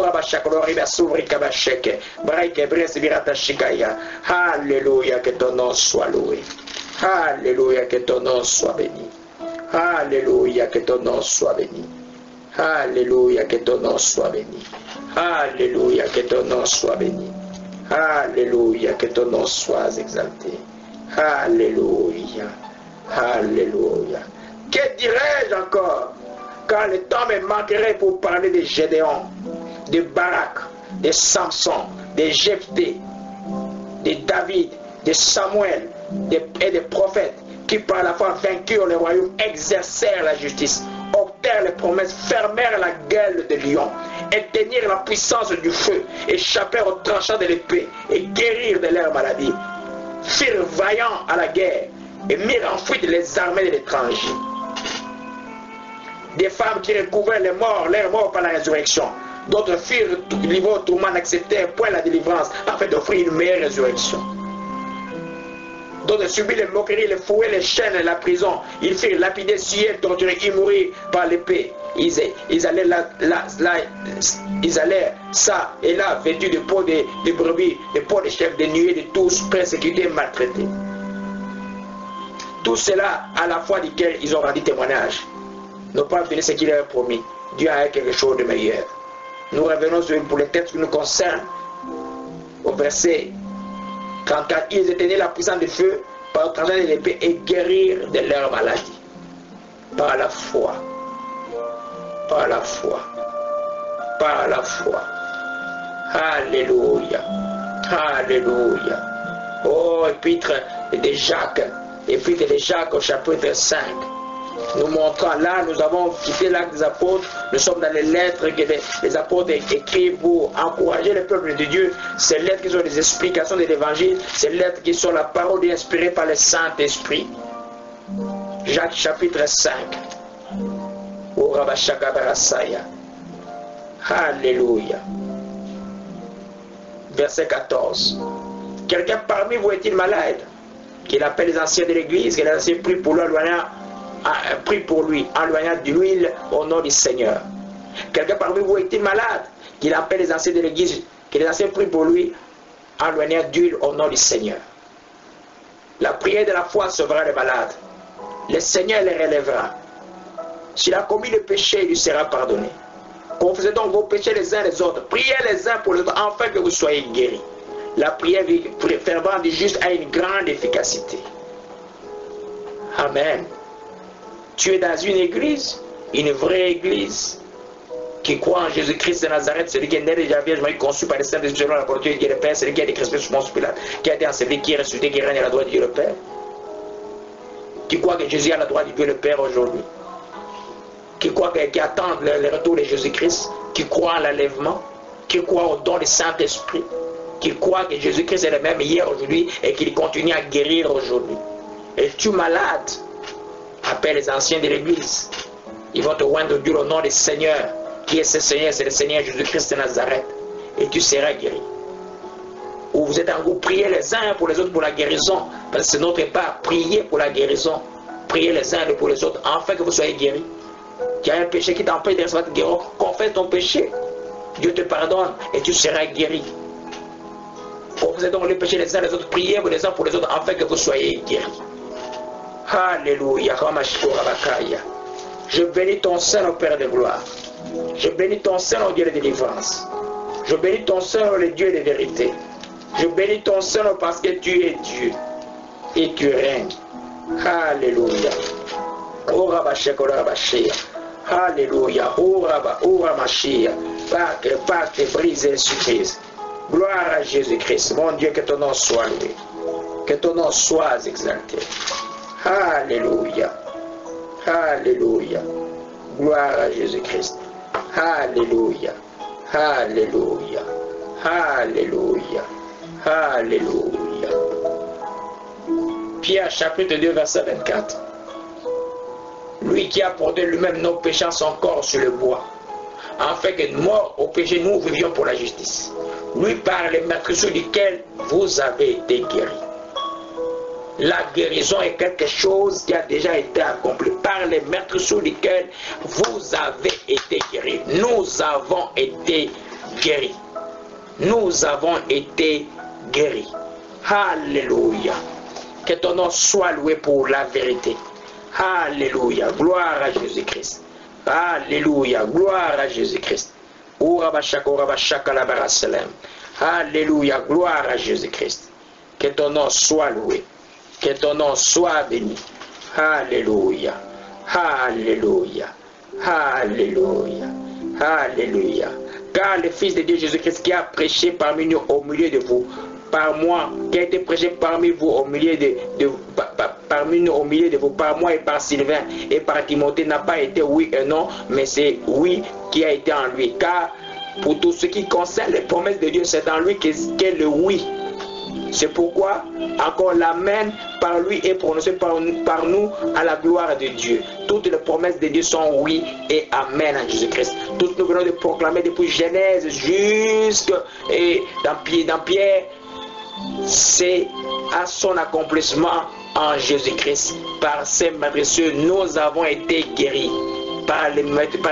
Alléluia, que ton nom soit loué. Alléluia, que ton nom soit béni. Alléluia, que ton nom soit béni. Alléluia, que ton nom soit béni. Alléluia, que ton nom soit béni. Alléluia, que ton nom soit exalté. Alléluia. Alléluia. Que dirais-je encore quand le temps me manquerait pour parler de Gédéon, de Barak, de Samson, de Jephthé, de David, de Samuel et des prophètes qui par la foi vainquirent le royaume, exercèrent la justice, obtinrent les promesses, fermèrent la gueule de lion, éteignirent la puissance du feu, échappèrent aux tranchants de l'épée et guérirent de leurs maladies, firent vaillants à la guerre et mirent en fuite les armées de l'étranger. Des femmes qui recouvraient les morts, leurs morts par la résurrection. D'autres firent livrés au tourment, n'acceptèrent point la délivrance afin d'offrir une meilleure résurrection. D'autres subirent les moqueries, les fouets, les chaînes, la prison. Ils firent lapider, suer, torturer, y mourir par l'épée. Ils allaient ça et là, vêtus de peau de brebis, de peau de chefs, de nuées, de tous, persécutés, maltraités. Tout cela à la fois duquel ils ont rendu témoignage. N'ont pas obtenu ce qu'il leur a promis. Dieu a quelque chose de meilleur. Nous revenons pour les textes qui nous concernent au verset 34. Ils éteignaient la puissance du feu par le travail de l'épée et guérir de leur maladie. Par la foi. Par la foi. Par la foi. Alléluia. Alléluia. Oh, épître de Jacques. Épître de Jacques au chapitre 5. Nous montrons là, nous avons quitté l'acte des apôtres, nous sommes dans les lettres que les apôtres écrivent pour encourager le peuple de Dieu. Ces lettres qui sont des explications de l'évangile, ces lettres qui sont la parole inspirée par le Saint-Esprit. Jacques chapitre 5. Alléluia. Verset 14. Quelqu'un parmi vous est-il malade? Qu'il appelle les anciens de l'église, que les anciens prient pour lui, en loignant de l'huile au nom du Seigneur. Quelqu'un parmi vous est-il malade? Qu'il appelle les anciens de l'église, que les anciens prient pour lui, en loignant d'huile au nom du Seigneur. La prière de la foi sauvera les malades. Le Seigneur les relèvera. S'il a commis le péché, il lui sera pardonné. Confessez donc vos péchés les uns les autres. Priez les uns pour les autres, afin que vous soyez guéris. La prière fervente du juste a une grande efficacité. Amen. Tu es dans une église, une vraie église, qui croit en Jésus-Christ de Nazareth, celui qui est né de la Vierge Marie, conçu par les saints de selon la volonté de Dieu le Père, celui qui a été crucifié sur Ponce Pilate, qui a été enseveli, qui est ressuscité, qui règne à la droite de Dieu le Père. Qui croit que Jésus est à la droite de Dieu le Père aujourd'hui. Qui croit qui attend le retour de Jésus-Christ, qui croit en l'enlèvement, qui croit au don du Saint-Esprit, qui croit que Jésus-Christ est le même hier, aujourd'hui, et qu'il continue à guérir aujourd'hui. Es-tu malade? Appelle les anciens de l'église. Ils vont te rendre Dieu au nom du Seigneur. Qui est ce Seigneur? C'est le Seigneur Jésus-Christ de Nazareth. Et tu seras guéri. Ou vous êtes en groupe, priez les uns pour les autres pour la guérison. Parce que c'est notre part, prier pour la guérison. Priez les uns pour les autres, afin que vous soyez guéris. Il y a un péché qui t'empêche de recevoir ta guérison. Confesse ton péché. Dieu te pardonne et tu seras guéri. Confessez donc les péchés les uns les autres. Priez les uns pour les autres, afin que vous soyez guéris. Alléluia. Je bénis ton Saint, au Père de gloire. Je bénis ton Saint, au Dieu de délivrance. Je bénis ton Saint, le Dieu de vérité. Je bénis ton Saint parce que tu es Dieu et tu règnes. Alléluia. Alléluia. Pâte brisée sur Christ. Gloire à Jésus-Christ. Mon Dieu, que ton nom soit loué. Que ton nom soit exalté. Alléluia. Alléluia. Gloire à Jésus-Christ. Alléluia. Alléluia. Alléluia. Alléluia. Pierre chapitre 2 verset 24. Lui qui a porté lui-même nos péchés en son corps sur le bois, afin que mort au péché nous vivions pour la justice. Lui par les meurtrissures duquel vous avez été guéris. La guérison est quelque chose qui a déjà été accompli par les meurtrissures duquel vous avez été guéris. Nous avons été guéris. Nous avons été guéris. Alléluia. Que ton nom soit loué pour la vérité. Alléluia. Gloire à Jésus-Christ. Alléluia. Gloire à Jésus-Christ. Alléluia. Gloire à Jésus-Christ. Que ton nom soit loué. Que ton nom soit béni. Alléluia. Alléluia. Alléluia. Alléluia. Car le Fils de Dieu Jésus-Christ qui a prêché parmi nous au milieu de vous, par moi, qui a été prêché parmi vous au milieu parmi nous au milieu de vous, par moi et par Sylvain et par Timothée, n'a pas été oui et non, mais c'est oui qui a été en lui. Car pour tout ce qui concerne les promesses de Dieu, c'est en lui qu'est le oui. C'est pourquoi encore l'amen par lui est prononcé par nous à la gloire de Dieu. Toutes les promesses de Dieu sont oui et amen en Jésus-Christ. Toutes nous venons de proclamer depuis Genèse jusqu'à dans Pierre, c'est à son accomplissement en Jésus-Christ. Par ses meurtrissures, nous avons été guéris. Par les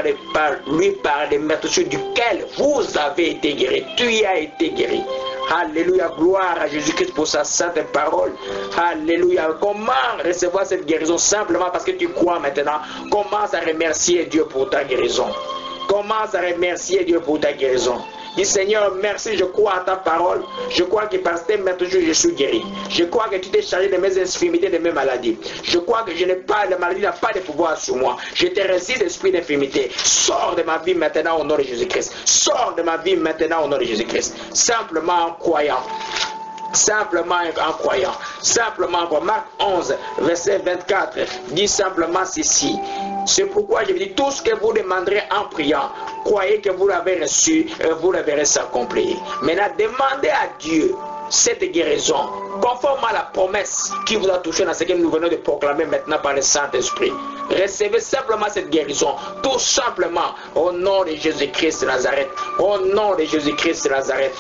meurtrissures duquel vous avez été guéris. Tu as été guéri. Alléluia, gloire à Jésus-Christ pour sa sainte parole. Alléluia. Comment recevoir cette guérison? Simplement parce que tu crois maintenant. Commence à remercier Dieu pour ta guérison. Commence à remercier Dieu pour ta guérison. Dis Seigneur, merci, je crois à ta parole. Je crois que par tes meurtrissures, je suis guéri. Je crois que tu t'es chargé de mes infirmités, de mes maladies. Je crois que je n'ai pas, la maladie n'a pas de pouvoir sur moi. Je te résiste, esprit d'infirmité. Sors de ma vie maintenant au nom de Jésus-Christ. Sors de ma vie maintenant au nom de Jésus-Christ. Simplement en croyant. Simplement en croyant. Simplement en croyant. Marc 11, verset 24, dit simplement ceci. C'est pourquoi je vous dis, tout ce que vous demanderez en priant, croyez que vous l'avez reçu et vous le verrez s'accomplir. Maintenant, demandez à Dieu cette guérison, conforme à la promesse qui vous a touché dans ce que nous venons de proclamer maintenant par le Saint-Esprit. Recevez simplement cette guérison, tout simplement, au nom de Jésus-Christ de Nazareth. Au nom de Jésus-Christ de Nazareth.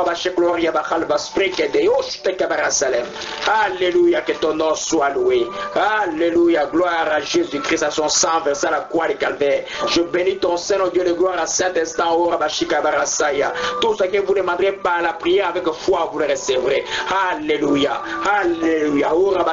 Alléluia, que ton nom soit loué. Alléluia, gloire à Jésus-Christ, à son sang versé à la croix de Calvaire. Je bénis ton Seigneur Dieu de gloire à cet instant. Tout ce que vous demanderez par la prière avec foi, vous le recevrez. Alléluia, alléluia.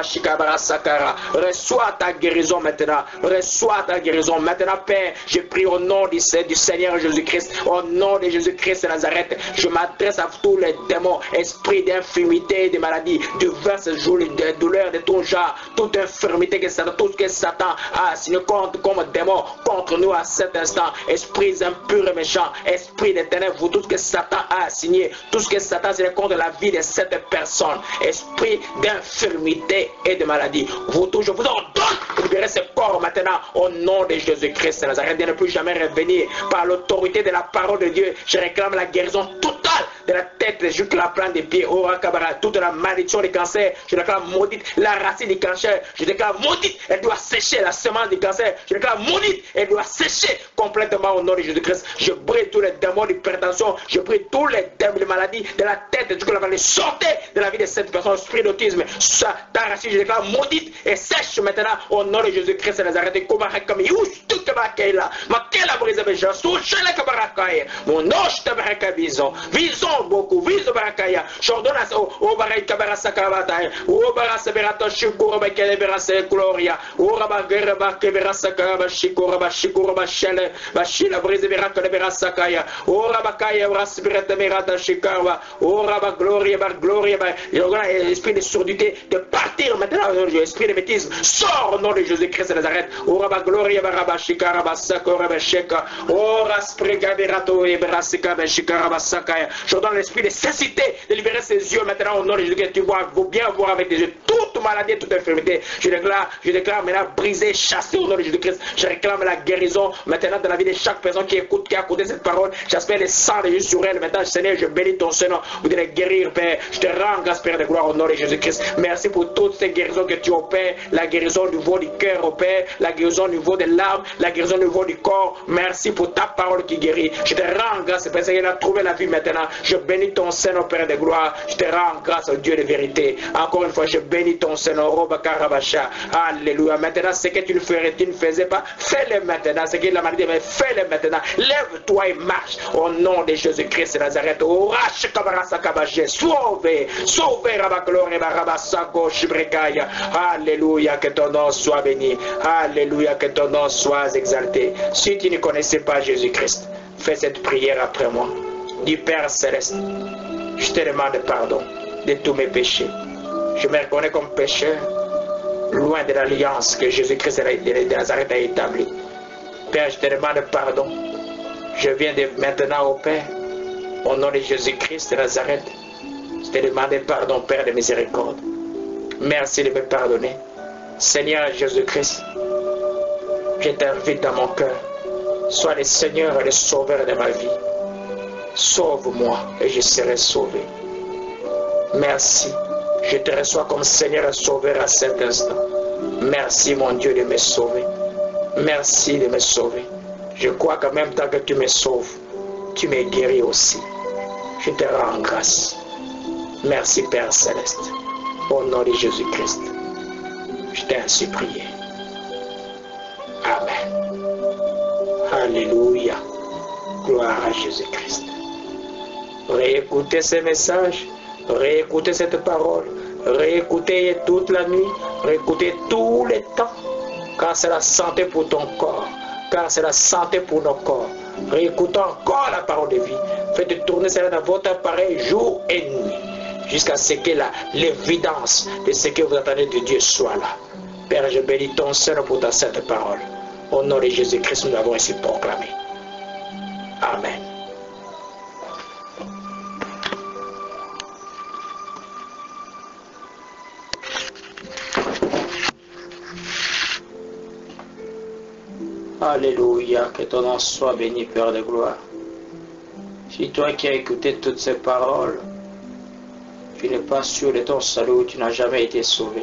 Reçois ta guérison maintenant. Reçois ta guérison maintenant, Père. Je prie au nom du Seigneur Jésus-Christ, au nom de Jésus-Christ de Nazareth. Je m'adresse à tous les démons, esprits d'infirmité, de maladie, de verses, de douleurs de tout genre, toute infirmité que Satan, tout ce que Satan a assigné contre comme démon contre nous à cet instant, esprits impurs et méchants, esprits de ténèbres, vous tout ce que Satan a assigné, tout ce que Satan a contre la vie de cette personne, esprit d'infirmité et de maladie, vous tous, je vous ordonne de libérer ce corps maintenant au nom de Jésus-Christ de Nazareth, de ne plus jamais revenir. Par l'autorité de la parole de Dieu, je réclame la guérison totale de la tête jusqu'à la plante des pieds. Toute la malédiction du cancer, je déclare maudite. La racine du cancer, je déclare maudite. Elle doit sécher. La semence du cancer, je déclare maudite. Elle doit sécher complètement au nom de Jésus-Christ. Je brise tous les démons d'hypertension. Je brise tous les démons de maladie de la tête jusqu'à la plante. Sortez de la vie de cette personne. Esprit d'autisme, ta racine, je déclare maudite et sèche maintenant au nom de Jésus-Christ de Nazareth. brise beja, souchele kabarakaya. Mon noche tabaraka vision. Vision beaucoup, vision barakaya. J'ordonne au barai kabarasa kabataya. Au barasa berata shikura bakele berasa gloria. Au rabagera bakeberasa kabashikura bashikura bashele. Bashila brise beraka de berasa kaya. Au rabakaya rasbirata berata shikarwa. Au rabagloria bar gloria bar. Esprit de surdité de partir maintenant. Esprit de bêtise. Sors au nom de Jésus-Christ de Nazareth. Au rabagloria barabashikara basakora basheka. Au rasprega berato et berasika bashikara basakaya. Je donne l'esprit de cécité de libérer ses yeux maintenant au nom de Jésus-Christ. Tu vois, faut bien voir avec tes yeux toute maladie, toute infirmité. Je déclare maintenant brisé, chassé au nom de Jésus-Christ. Je réclame la guérison maintenant dans la vie de chaque personne qui écoute, qui a écouté cette parole. J'espère le sang de Jésus sur elle. Maintenant, Seigneur, je bénis ton Seigneur. Vous devez guérir, Père. Je te rends grâce, Père de gloire au nom de Jésus-Christ. Merci pour toutes ces guérisons que tu opères. La guérison au niveau du cœur, au Père. La guérison au niveau des larmes. La guérison au niveau du corps. Merci pour ta parole qui guérit. Je te rends grâce, Père. Seigneur, a trouvé la vie maintenant. Je bénis ton Seigneur, Père de gloire. Je te rends grâce au Dieu de vérité. Encore une fois, je bénis ton Seigneur. Alléluia. Maintenant, ce que tu ne ferais, tu ne faisais pas, fais-le maintenant. Ce que la maladie, mais fais-le maintenant. Lève-toi et marche au nom de Jésus-Christ de Nazareth. Sauvé, sauvé, Rabaklore, Barabasako, Shibrekaya. Alléluia, que ton nom soit béni. Alléluia, que ton nom soit exalté. Si tu ne connaissais pas Jésus-Christ, fais cette prière après moi. Dis Père Céleste, je te demande pardon de tous mes péchés. Je me reconnais comme pécheur, loin de l'alliance que Jésus-Christ de Nazareth a établie. Père, je te demande pardon. Je viens de maintenant au Père, au nom de Jésus-Christ de Nazareth. Je te demande pardon, Père de miséricorde. Merci de me pardonner. Seigneur Jésus-Christ, je t'invite dans mon cœur. Sois le Seigneur et le Sauveur de ma vie. Sauve-moi et je serai sauvé. Merci. Je te reçois comme Seigneur et Sauveur à cet instant. Merci mon Dieu de me sauver. Merci de me sauver. Je crois qu'en même temps que tu me sauves, tu me guéris aussi. Je te rends grâce. Merci Père Céleste. Au nom de Jésus-Christ. Je t'ai ainsi prié. Amen. Alléluia. Gloire à Jésus-Christ. Réécoutez ces messages. Réécoutez cette parole. Réécoutez toute la nuit. Réécoutez tout le temps. Car c'est la santé pour ton corps. Car c'est la santé pour nos corps. Réécoutons encore la parole de vie. Faites tourner cela dans votre appareil jour et nuit. Jusqu'à ce que l'évidence de ce que vous attendez de Dieu soit là. Père, je bénis ton Seigneur pour ta sainte parole. Au nom de Jésus-Christ, nous l'avons ainsi proclamé. Amen. Alléluia, que ton nom soit béni, Père de gloire. Si toi qui as écouté toutes ces paroles, tu n'es pas sûr de ton salut, tu n'as jamais été sauvé.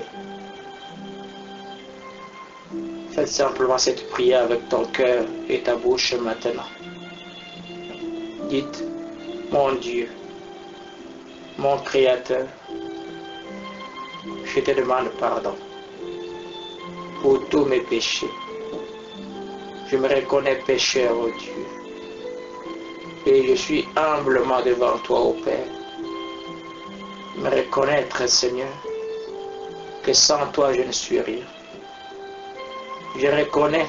Faites simplement cette prière avec ton cœur et ta bouche maintenant. Dites, mon Dieu, mon Créateur, je te demande pardon pour tous mes péchés. Je me reconnais pécheur, ô Dieu, et je suis humblement devant toi, ô Père. Me reconnaître, Seigneur, que sans toi je ne suis rien. Je reconnais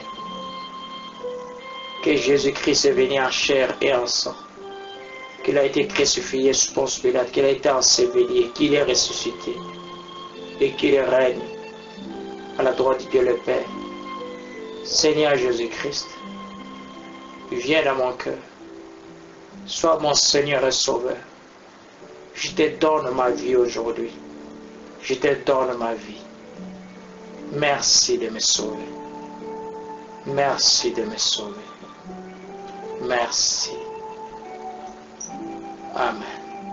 que Jésus-Christ est venu en chair et en sang, qu'il a été crucifié sous Ponce Pilate, qu'il a été enseveli, qu'il est ressuscité et qu'il règne à la droite de Dieu le Père. Seigneur Jésus-Christ, viens dans mon cœur, sois mon Seigneur et Sauveur. Je te donne ma vie aujourd'hui. Je te donne ma vie. Merci de me sauver. Merci de me sauver. Merci. Amen.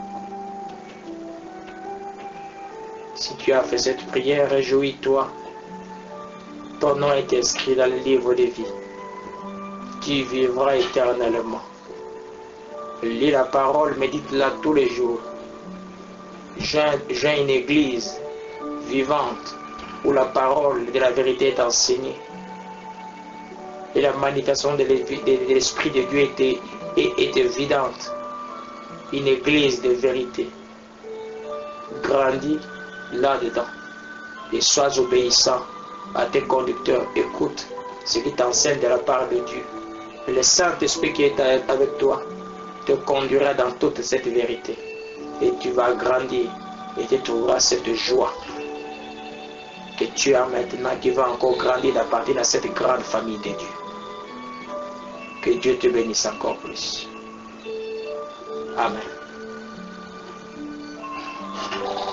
Si tu as fait cette prière, réjouis-toi. Ton nom est inscrit dans le livre de vie. Tu vivras éternellement. Lis la parole, médite-la tous les jours. J'ai une église vivante où la parole de la vérité est enseignée. et la manifestation de l'Esprit de Dieu est évidente. Une église de vérité. Grandis là-dedans et sois obéissant à tes conducteurs. Écoute ce qui t'enseigne de la part de Dieu. Le Saint-Esprit qui est avec toi te conduira dans toute cette vérité. Et tu vas grandir et tu trouveras cette joie que tu as maintenant qui va encore grandir d'appartenir à cette grande famille de Dieu. Que Dieu te bénisse encore plus. Amen.